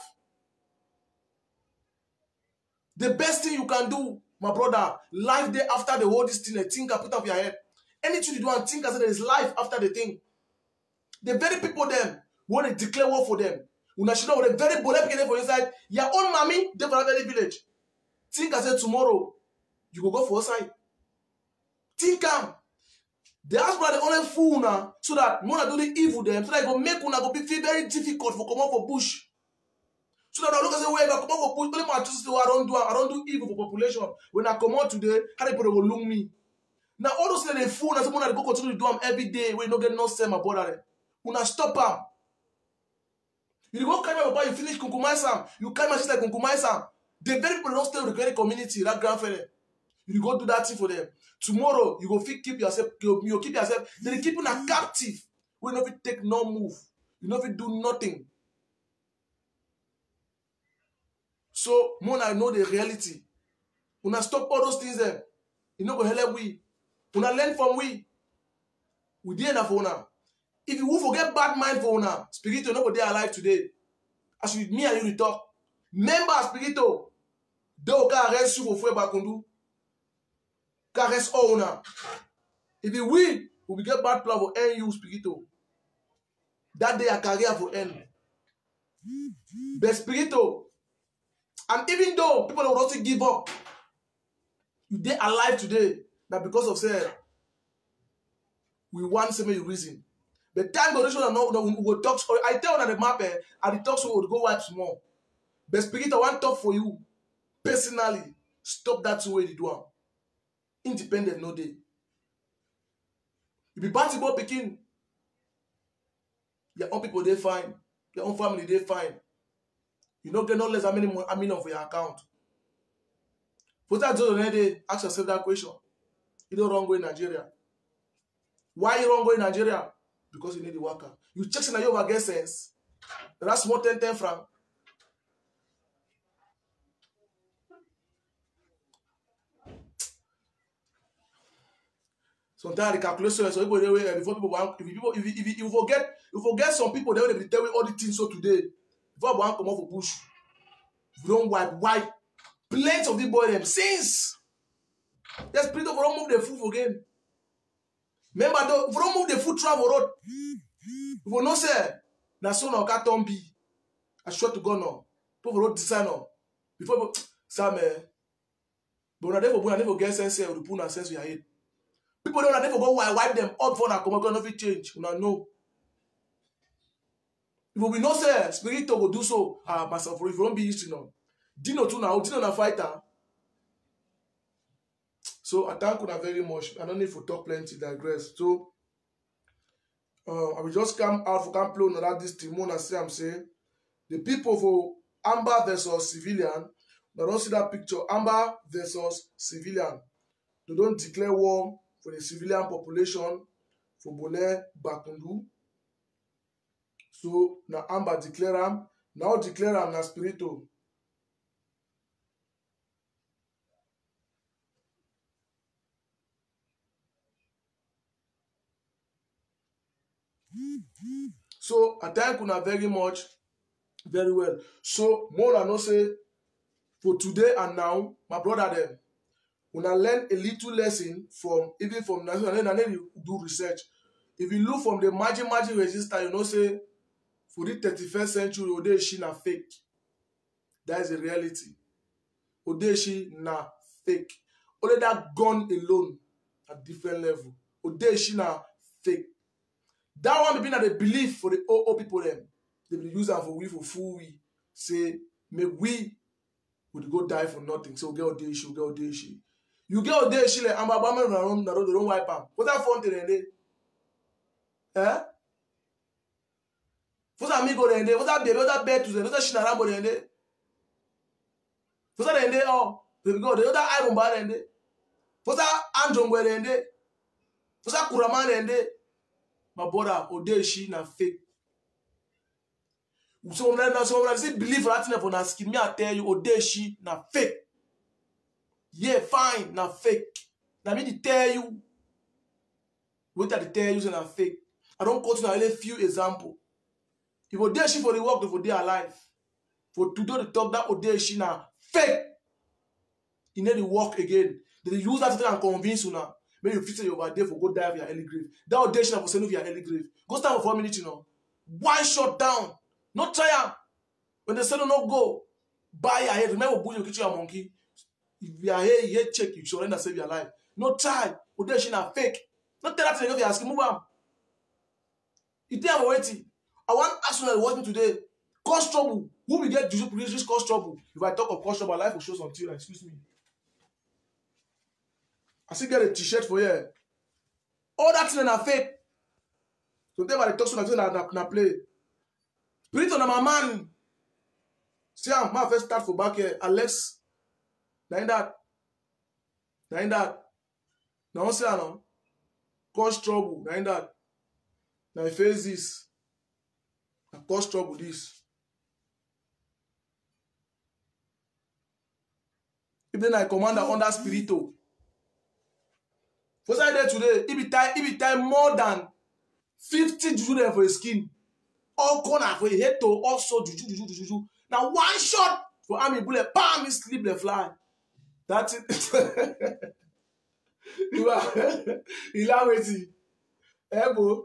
The best thing you can do, my brother, life day after the whole this thing, a think I put up your head. Anything you do and think I said there is life after the thing. The very people them want to declare war for them. When I should know the very bullet for inside, your own mommy, they for that very village. Think I said tomorrow, you will go for side. Think am. The husband the only fool now, so that Mona do the evil them, so that it go make una go be feel very difficult for come out for bush. So that I look and say, wait, I come out for bush, only my two say, I don't do I don't do evil for population. When I come out today, how they people will look me. Now all those things they fool, and someone that go continue to do them every day, we no get no sell my brother. Una stop them. You go carry my papa, you finish kunkumaisam, you carry my sister kunkumaisam. The very people don't stay with the very community, that grandfather. You go do that thing for them. Tomorrow, you go fit keep yourself, you go keep yourself, then keep you a captive. We no fit take no move. You no fit do nothing. So, when I know the reality, when I stop all those things there, you know go help we. When I learn from we, we did enough for now. If you will forget bad mind for now, Spirito no go dey alive today. As with me and you talk, member Spirito, do ka arrest you for Fue Bakundu. Ka arrest all now. If you win, we will get bad plan for end you Spirito. That day a career for end. But Spirito, and even though people will not give up, you dey alive today, that because of say we want same reason. The time go show no, no, we will talk. I tell you that the map eh, and the talk so we will go wipe small. But Spirit, I want to talk for you personally. Stop that way you do am. Independent no day. You be party boy picking. Your own people they fine. Your own family they fine. You don't get no less than many more amount for your account. For that day, ask yourself that question. You don't wrong go in Nigeria. Why you wrong go in Nigeria? Because you need the worker. You check that you over get sense. That's more ten ten franc. Sometimes the calculation so people they before people want if people if you, if you forget you forget some people they will tell you all the things so today before one come off for bush. You don't wipe wipe plenty of the boy them since. Just Spirit of don't move the food again. Remember, though, if you don't move the food travel road, if you no say, na so na oka turn be. I swear to God no. People road design no. Before Sam, eh, but na never, na never get sense here. We put na sense we are here. People don't never go wipe wipe them up for na come out nothing change. Una know. If we no say Spirit to go do so, ah, myself if you don't be history no. Dino too now, Dino na fighter. So I thank you very much. I don't need to talk plenty, digress. So uh, I will just come out for camp play another this Timon and say I'm saying the people for Amber versus civilian. They don't see that picture. Amber versus civilian. They don't declare war for the civilian population for Bole Bakundu. So now Amber declare them. Now declare them na Spirito. So I thank you very much, very well. So more than no say for today and now, my brother them, when I learn a little lesson from even from national, and then you do research. If you look from the margin margin register, you know say for the thirty-first century, Odeshi na fake. That is the reality. Odeshi na fake. Only that gun alone at different level. Odeshi na fake. That one be that they believe for the old people them. They will use that for we for fool we. Say, make we would go die for nothing. So get Odeshi, get Odeshi. You get Odeshi like I'm about to run the road, they don't wipe out. What's that fun today? Eh? What's that amigo then? What's that baby? What's that bed to them? What's that Shinarambo then? What's that then? Oh, there we go. What's that Iron Bar then? What's that Anjongwe then? What's that Kuraman then? My brother, Odeshi na fake. So when I so when I say believe that thing for na skin, me I tell you, Odeshi na fake. Yeah, fine, na fake. Na me to tell you. What I tell you, say na fake. I don't quote you a few examples. If Odeshi for the work, if they alive, for to do the talk that Odeshi na fake, you need to work again. They use that to and convince you now. Maybe you feel you over there for go die for your early grave. That Odeshi na for send you your early grave. Go stand for four minutes, you know. One shot down. No try. When they say no go, buy your head. Remember, bull you get you a monkey. If you are here, you check, you surrender, save your life. No try. Odeshi na fake. Not tell that thing if you ask him, move on. You think I'm waiting. I want Arsenal watching today. Cause trouble. Who will get juju produce cause trouble? If I talk of cause trouble, life will show something. Excuse me. I still get a t-shirt for you. All that thing are fake. So they were the talk so that na na play. Spirit on my man. See how my first start for back here. Alex. Now in that. Now in that. Now see how cause trouble. Now in that. Now I face this. I cause trouble this. If then I command under spirito. What's I there today? It be time, it be time more than fifty juju there for a skin. All corner for a head to also juju juju juju. Now one shot for army bullet, bam, he sleep the fly. That's it. You are Ilaweti. Ebo.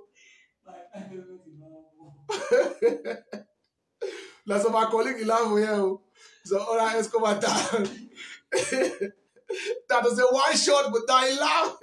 That's what my colleague Ilawo here. So all right, let's come at that. That was a one shot, but I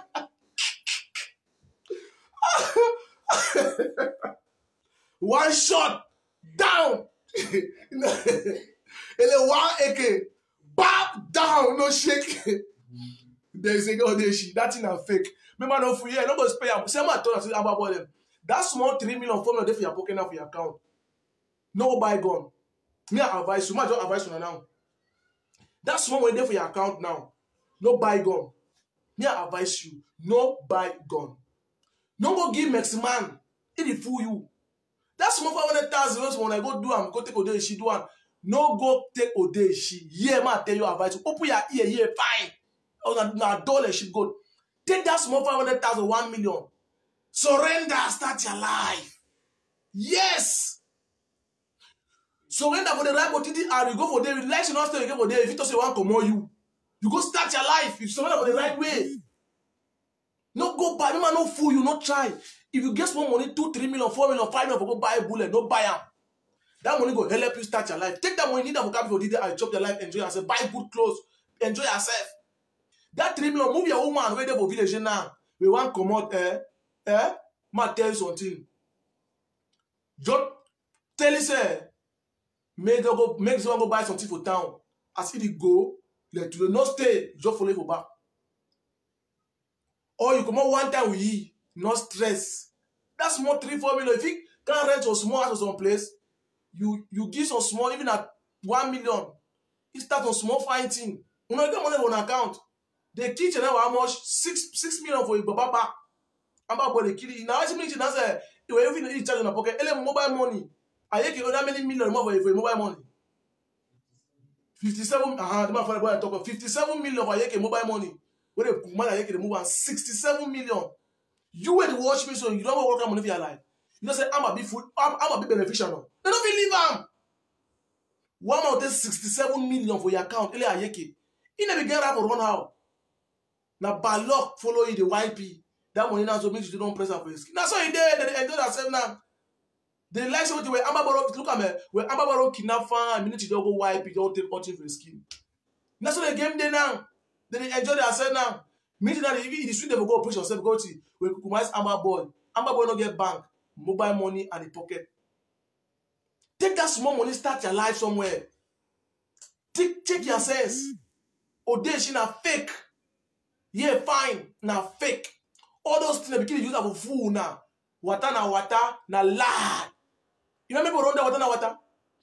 laugh. One shot down. And then one A K, bam, down, no shake. There's a go there. That thing are fake. Remember, no for you. Nobody pay up. Say my told us about them. That small three million four million for your pocket now for your account. No buy gun. Me I advise you. My just advise you now. That small money there for your account now. No buy gun. Me I advise you. No buy gun. No go give Meximan. It fool you. That small five hundred thousand when I go do am, go take Odeshi do am. No go take Odeshi. Yeah, man, I tell you advice. Open your ear, yeah, fine. Oh, na dollar should go. Take that small five hundred thousand, one million. Surrender, start your life. Yes. Surrender for the right opportunity and you go for there. Like you not stay, you go for there. If you say one come on you, you go start your life. You surrender for the right way. No go buy. Remember, no fool you, not try. If you get small money, two, three million, four million, five million, for go buy a bullet, no buy them. That money go help you start your life. Take that money, need that for capital, did and chop your life, enjoy yourself, buy good clothes, enjoy yourself. That three million, move your woman where they for village now. We want come out, eh? Eh? Ma tell you something. Just tell you say, make them go, make someone go buy something for town. As if they go, let you not stay, just follow for back. Or you come out one time with you, no stress. That's small three, four million. If you can't rent a small house or some place, you you give some small, even at one million. You start on small fighting. You know, you get money on account. They teach you how much six six million for your baba. I'm about to kill you. Now, I see now say you will even need charge in a pocket. Ele mobile money. I think you know many million more for your mobile money. Fifty-seven. Ah, the man for the boy talk of fifty-seven million for your mobile money. When they man I move on sixty-seven million. You when you watch me so you don't work on money for your life. You don't say I'm a big food. I'm, I'm a big beneficial. They don't believe am. One out of sixty-seven million for your account. Ele ayeke. You never get out for run how. Now by luck follow you the Y P. That money now so make you don't press up for your skin. That's how you did. They enjoy themselves now. They like something where Ambabaro look at me. Where Ambabaro kidnap fan, minute you don't go Y P, don't take nothing for your skin. That's what the game they now. They enjoy themselves now. Meaning that if you swing them go push yourself, go to where Kukumai's Ambaboy. Ambaboy no get bank, mobile money and the pocket. Take that small money, start your life somewhere. Take check your sense. Odeshi na fake. Yeah, fine, na fake. All those things they begin to use for fool now. Water na water, na lie. You know people run that water na water?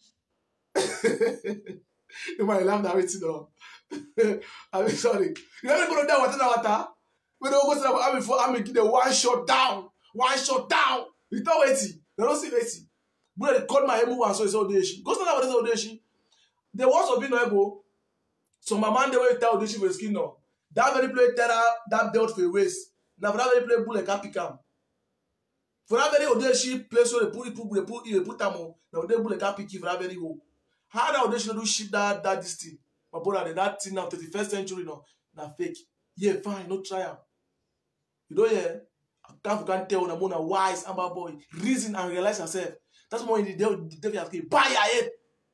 You might laugh that way too. I'm sorry. You know people run that water na water? When they go to the army for army, give them one shot down, one shot down. You don't wait. They don't see wait. But they cut my head move and so it's Odeshi. Go stand up with Odeshi. There was a bit no ego. So my man they will tell Odeshi for his skin now. That very play terror, that belt for a waist. Now for that very play bullet can pick him. For that very Odeshi play so they put it, put they put it, put them on. Now they bullet can pick you for that very go. How that Odeshi do shit that that this thing? My brother, that thing now thirty-first century now, now fake. Yeah, fine, no try am. You know yeah. Can't can tell on a wise amber boy reason and realize yourself. That's more in the devil. The devil has to buy your head.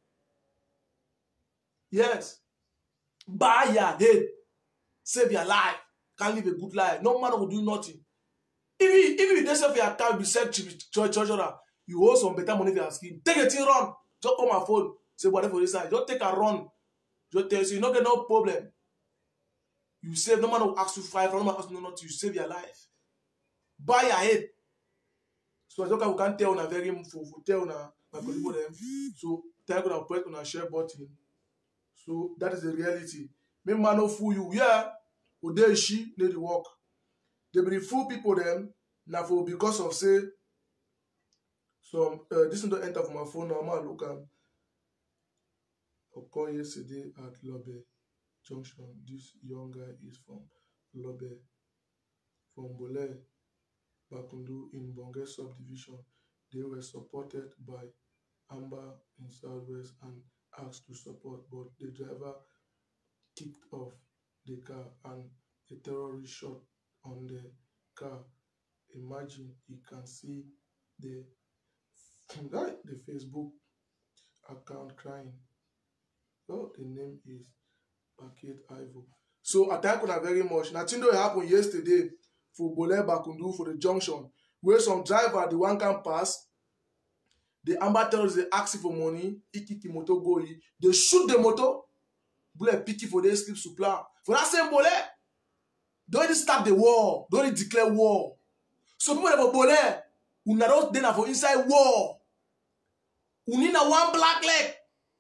Yes, buy your head. Save your life. Can't live a good life. No man will do nothing. If you if you dey sell for your account, you sell treasurer, you owe some better money for your skin. Take a thing run. Just call my phone. Say whatever this side. Just take a run. Just tell you, you no get no problem. You save. No man will ask you five. No man ask you not. You save your life. Buy your head. So I don't we can't tell on a very for tell on my colleague them. So tell you press on a share button. So that is the reality. Me man no fool you. Yeah. Ode she need the work. They be fool people them. Now for because of say some uh, this don't enter for my phone now. Man look am. Occurred yesterday at Lobe Junction. This young guy is from Lobe, from Bole, Bakundu in Bonge subdivision. They were supported by Amber in Southwest and asked to support, but the driver kicked off the car and a terrorist shot on the car. Imagine, you can see the the Facebook account crying. Oh, the name is Paket Ivo. So I thank you very much. Now, thing that happened yesterday for Bole Bakundu for the junction, where some driver the one can pass, the Amber terrorists they ask for money, iki moto go, they shoot the motor, Bole picky for their sleep supply. For that same Bole, don't even start the war, don't even declare war. So people for Bole, who not then for inside war, who need a one black leg.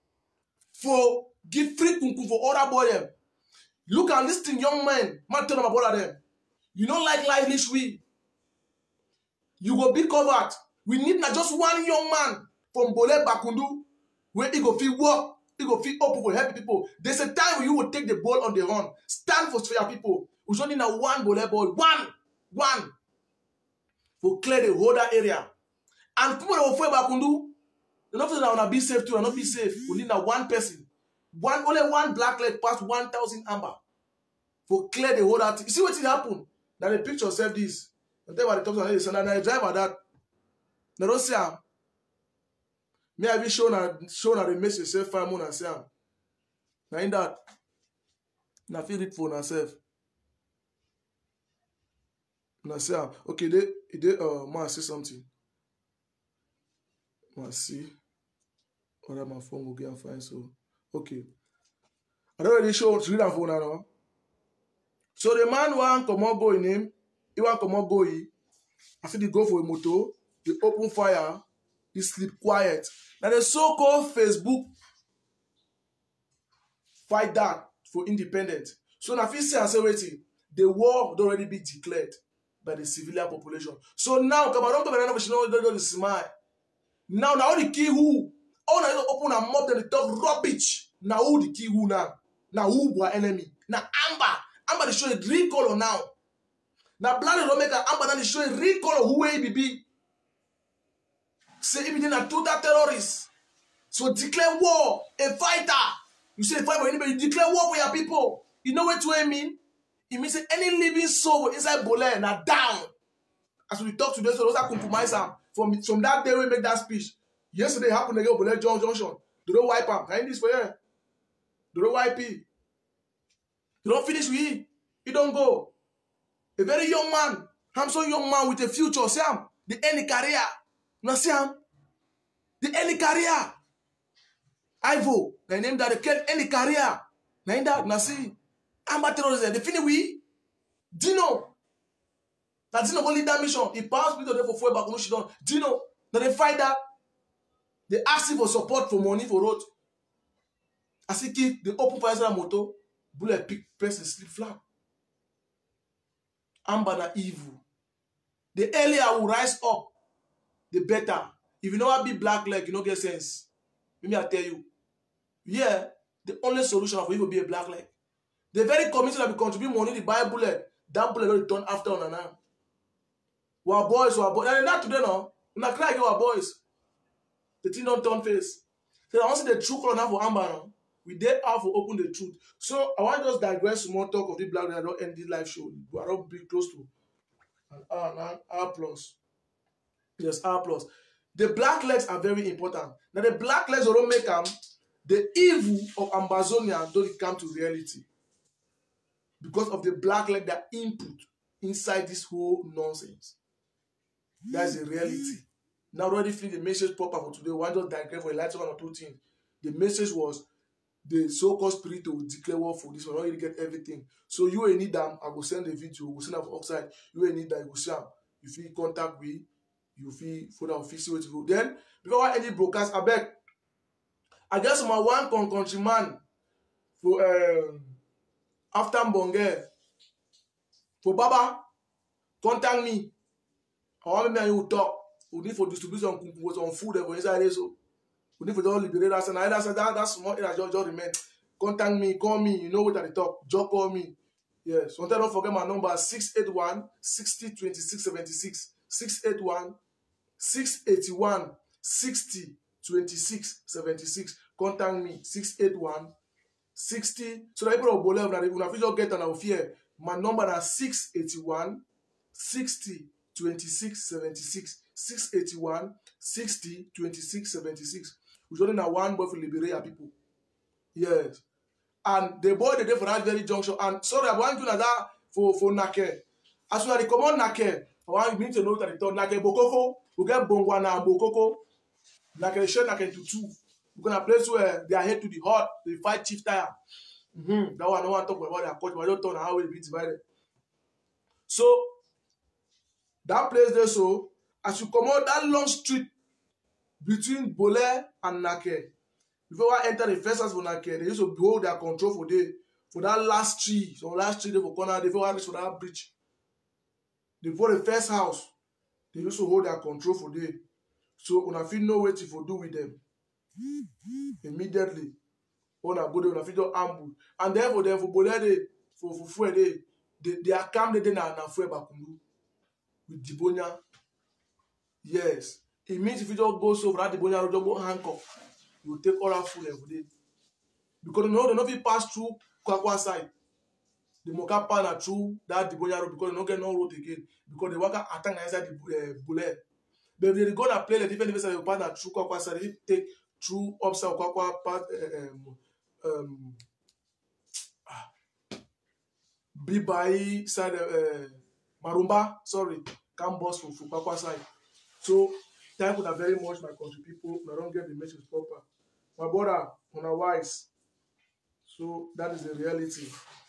For give free kunku for other boy them. Look at this thing, young man. Man tell them about them. You don't like livelish we. You go be covered. We need not just one young man from Bole Bakundu where he go feel work, he go feel open for help people. There's a time when you will take the ball on the horn, stand for your people. We only need one Bole boy, one, one, for clear the whole area. And people that will fight Bakundu. You're not going to be safe too, and not be safe. We need that one person. One, only one black leg past one thousand amber. For clear the whole that. You see what it happened? Now the picture said this. And tell about the top of the and I drive at that. Now don't say am. Me I be shown at shown at the message say five months and say am. Now in that. Now feel it for myself. Now say am. Okay, they they uh man say something. Man see. Or my phone will get and find so okay. I don't really show read that phone now. So the man want come on go in him, he want come on go he. I see the go for a motor, the open fire, he sleep quiet. Now the so-called Facebook fight that for independence. So now if you say and say waiting, the war would already be declared by the civilian population. So now come on, don't know smile. Now now the key who all now you open and mob them they talk rubbish. Now who the key who now? Now who were enemy? Now Amber. Amber they show a real color now. Now blood don't make an Amber now they show a real color who will be. Say if you are total terrorist. So declare war, a fighter. You say fight for anybody, you declare war for your people. You know what to mean? It means that any living soul inside Bole now down. As we talk today, so those are compromise them. From, from that day we make that speech. Yesterday happened again Bole Junction. They don't wipe him. Can you this for you? They don't wipe him. They don't finish with him. He don't go. A very young man, handsome young man with a future. See him? The any career. Now see him? The any career. Ivo. They name that the any career. Now that now see. Amber terrorism. They finish with Dino. Now Dino go lead that mission. He passed people there for four back. No she don't. Dino. Now they fight that. They ask him for support for money for road. As he keep the open fire motor, bullet pick, press and slip flat. Amber na evil. The earlier will rise up, the better. If you know what be black leg, you don't get sense. Let me I tell you. Yeah, the only solution for you will be a black leg. The very committee that will contribute money to buy bullet, that bullet will return after on and on. We are boys, we are boys. And not today now. We are crying, we are boys. The thing don't turn face. So I want to see the true color now for Amber now. We dare have to open the truth. So I want to just digress small talk of the black leg. I don't end this live show. We are not be close to an hour, an hour plus. Yes, hour plus. The black legs are very important. Now the black legs don't make them. The evil of Ambazonia don't come to reality. Because of the black leg that input inside this whole nonsense. That's the reality. Now already feel the message proper for today. One just digress for a light one or two things. The message was the so-called spirit will declare war for this one. Not really get everything. So you will need them. I will send the video. We will send them outside. You will need that. You will see them. You feel contact with. You feel for that official way to go. Then before any broadcast, I beg. I guess my one con countryman for um, after Mbonge for Baba contact me. I want me and you talk. We need for distribution some food for inside there, so we need for all liberate us and either say that that's small area just, just remain. Contact me, call me, you know what at the top. Just call me. Yes. Sometimes don't forget my number six eight one, six zero, two six seven six. six eight one, six eight one, six zero, two six seven six. Contact me six eight one, six zero. So that people of Bole when I just get an fear. My number is six eight one, six zero, two six seven six. six eight one, six zero, two six seven six. We're only now one boy for liberate people. Yes. And the boy they did for that very junction. And sorry, I want to know that for, for Nake. As soon as they come on Nake, I want you to know that they talk Nake Bokoko, we get Bongwana and Bokoko. Nake share Nake to two. We're going to place where they are head to the hot, they fight Chief Tire. Mm-hmm. That one I don't want to talk about their coach, but I don't know how it be divided. So, that place there, so, as you come out that long street between Bole and Nake, before I enter the first house for Nake, they used to hold their control for the for that last tree, so last tree they for corner, they before I reach for that bridge. Before the first house, they used to hold their control for the. So when I feel no way to for do with them, immediately, when I go there, when I feel just ambush, and then for them for Bole they for for fuel they they they are calm they they na na fuel bakundu with Dibonia. Yes, it means if you just go so for that Dibonia road, just go handcuff. You take all that food every day. Because you know they don't fit pass through Kwakwa side. The Moka pan through that Dibonia road because they don't get no road again. Because they work attack inside the uh, Bole. But if they go and play the different different side, they pass through Kwakwa side, they take through upside Kwakwa pass um um Bibai side uh, Marumba, sorry, can't bus for Kwakwa side. So thank you very much, my country people. I don't get the message proper. My brother, on a wise. So that is the reality.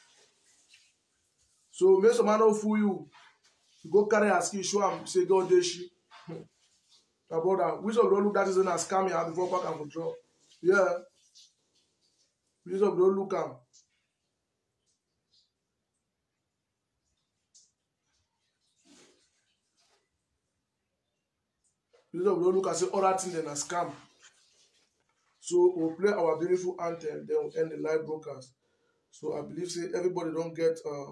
So make some man not fool you. You go carry a ski, show him, say God deshi. My brother, which of don't look that is in a scam here before pack and control. Yeah. Which of don't look am. Which of don't look and say other things than a scam. So we'll play our beautiful anthem, then we'll end the live broadcast. So I believe say everybody don't get uh,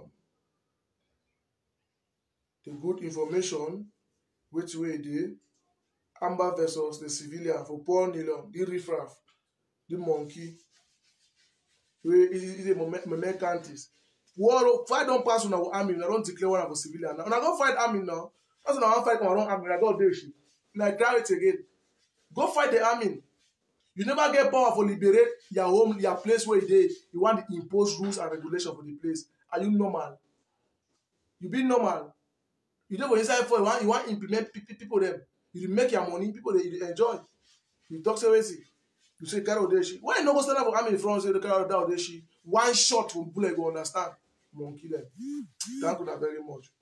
the good information, which way they Amber versus the civilian for Paul Nilon, the riffraff, the monkey, where is the mementantis. War fight don't pass on our army, I don't declare one of a civilian. Now, when I go fight army now, that's when I want fight on our own army, I go do shit. Like grab it again. Go fight the army. You never get power for liberate your home, your place where you dey. You want to impose rules and regulations for the place. Are you normal? You be normal. You don't go inside for you want you want to implement people them. You make your money, people they you enjoy. You talk so easy. You say carry Odeshi. Why you no go stand up for army in front say the carry Odeshi? One shot from bullet go understand. Monkey them. Thank you very much.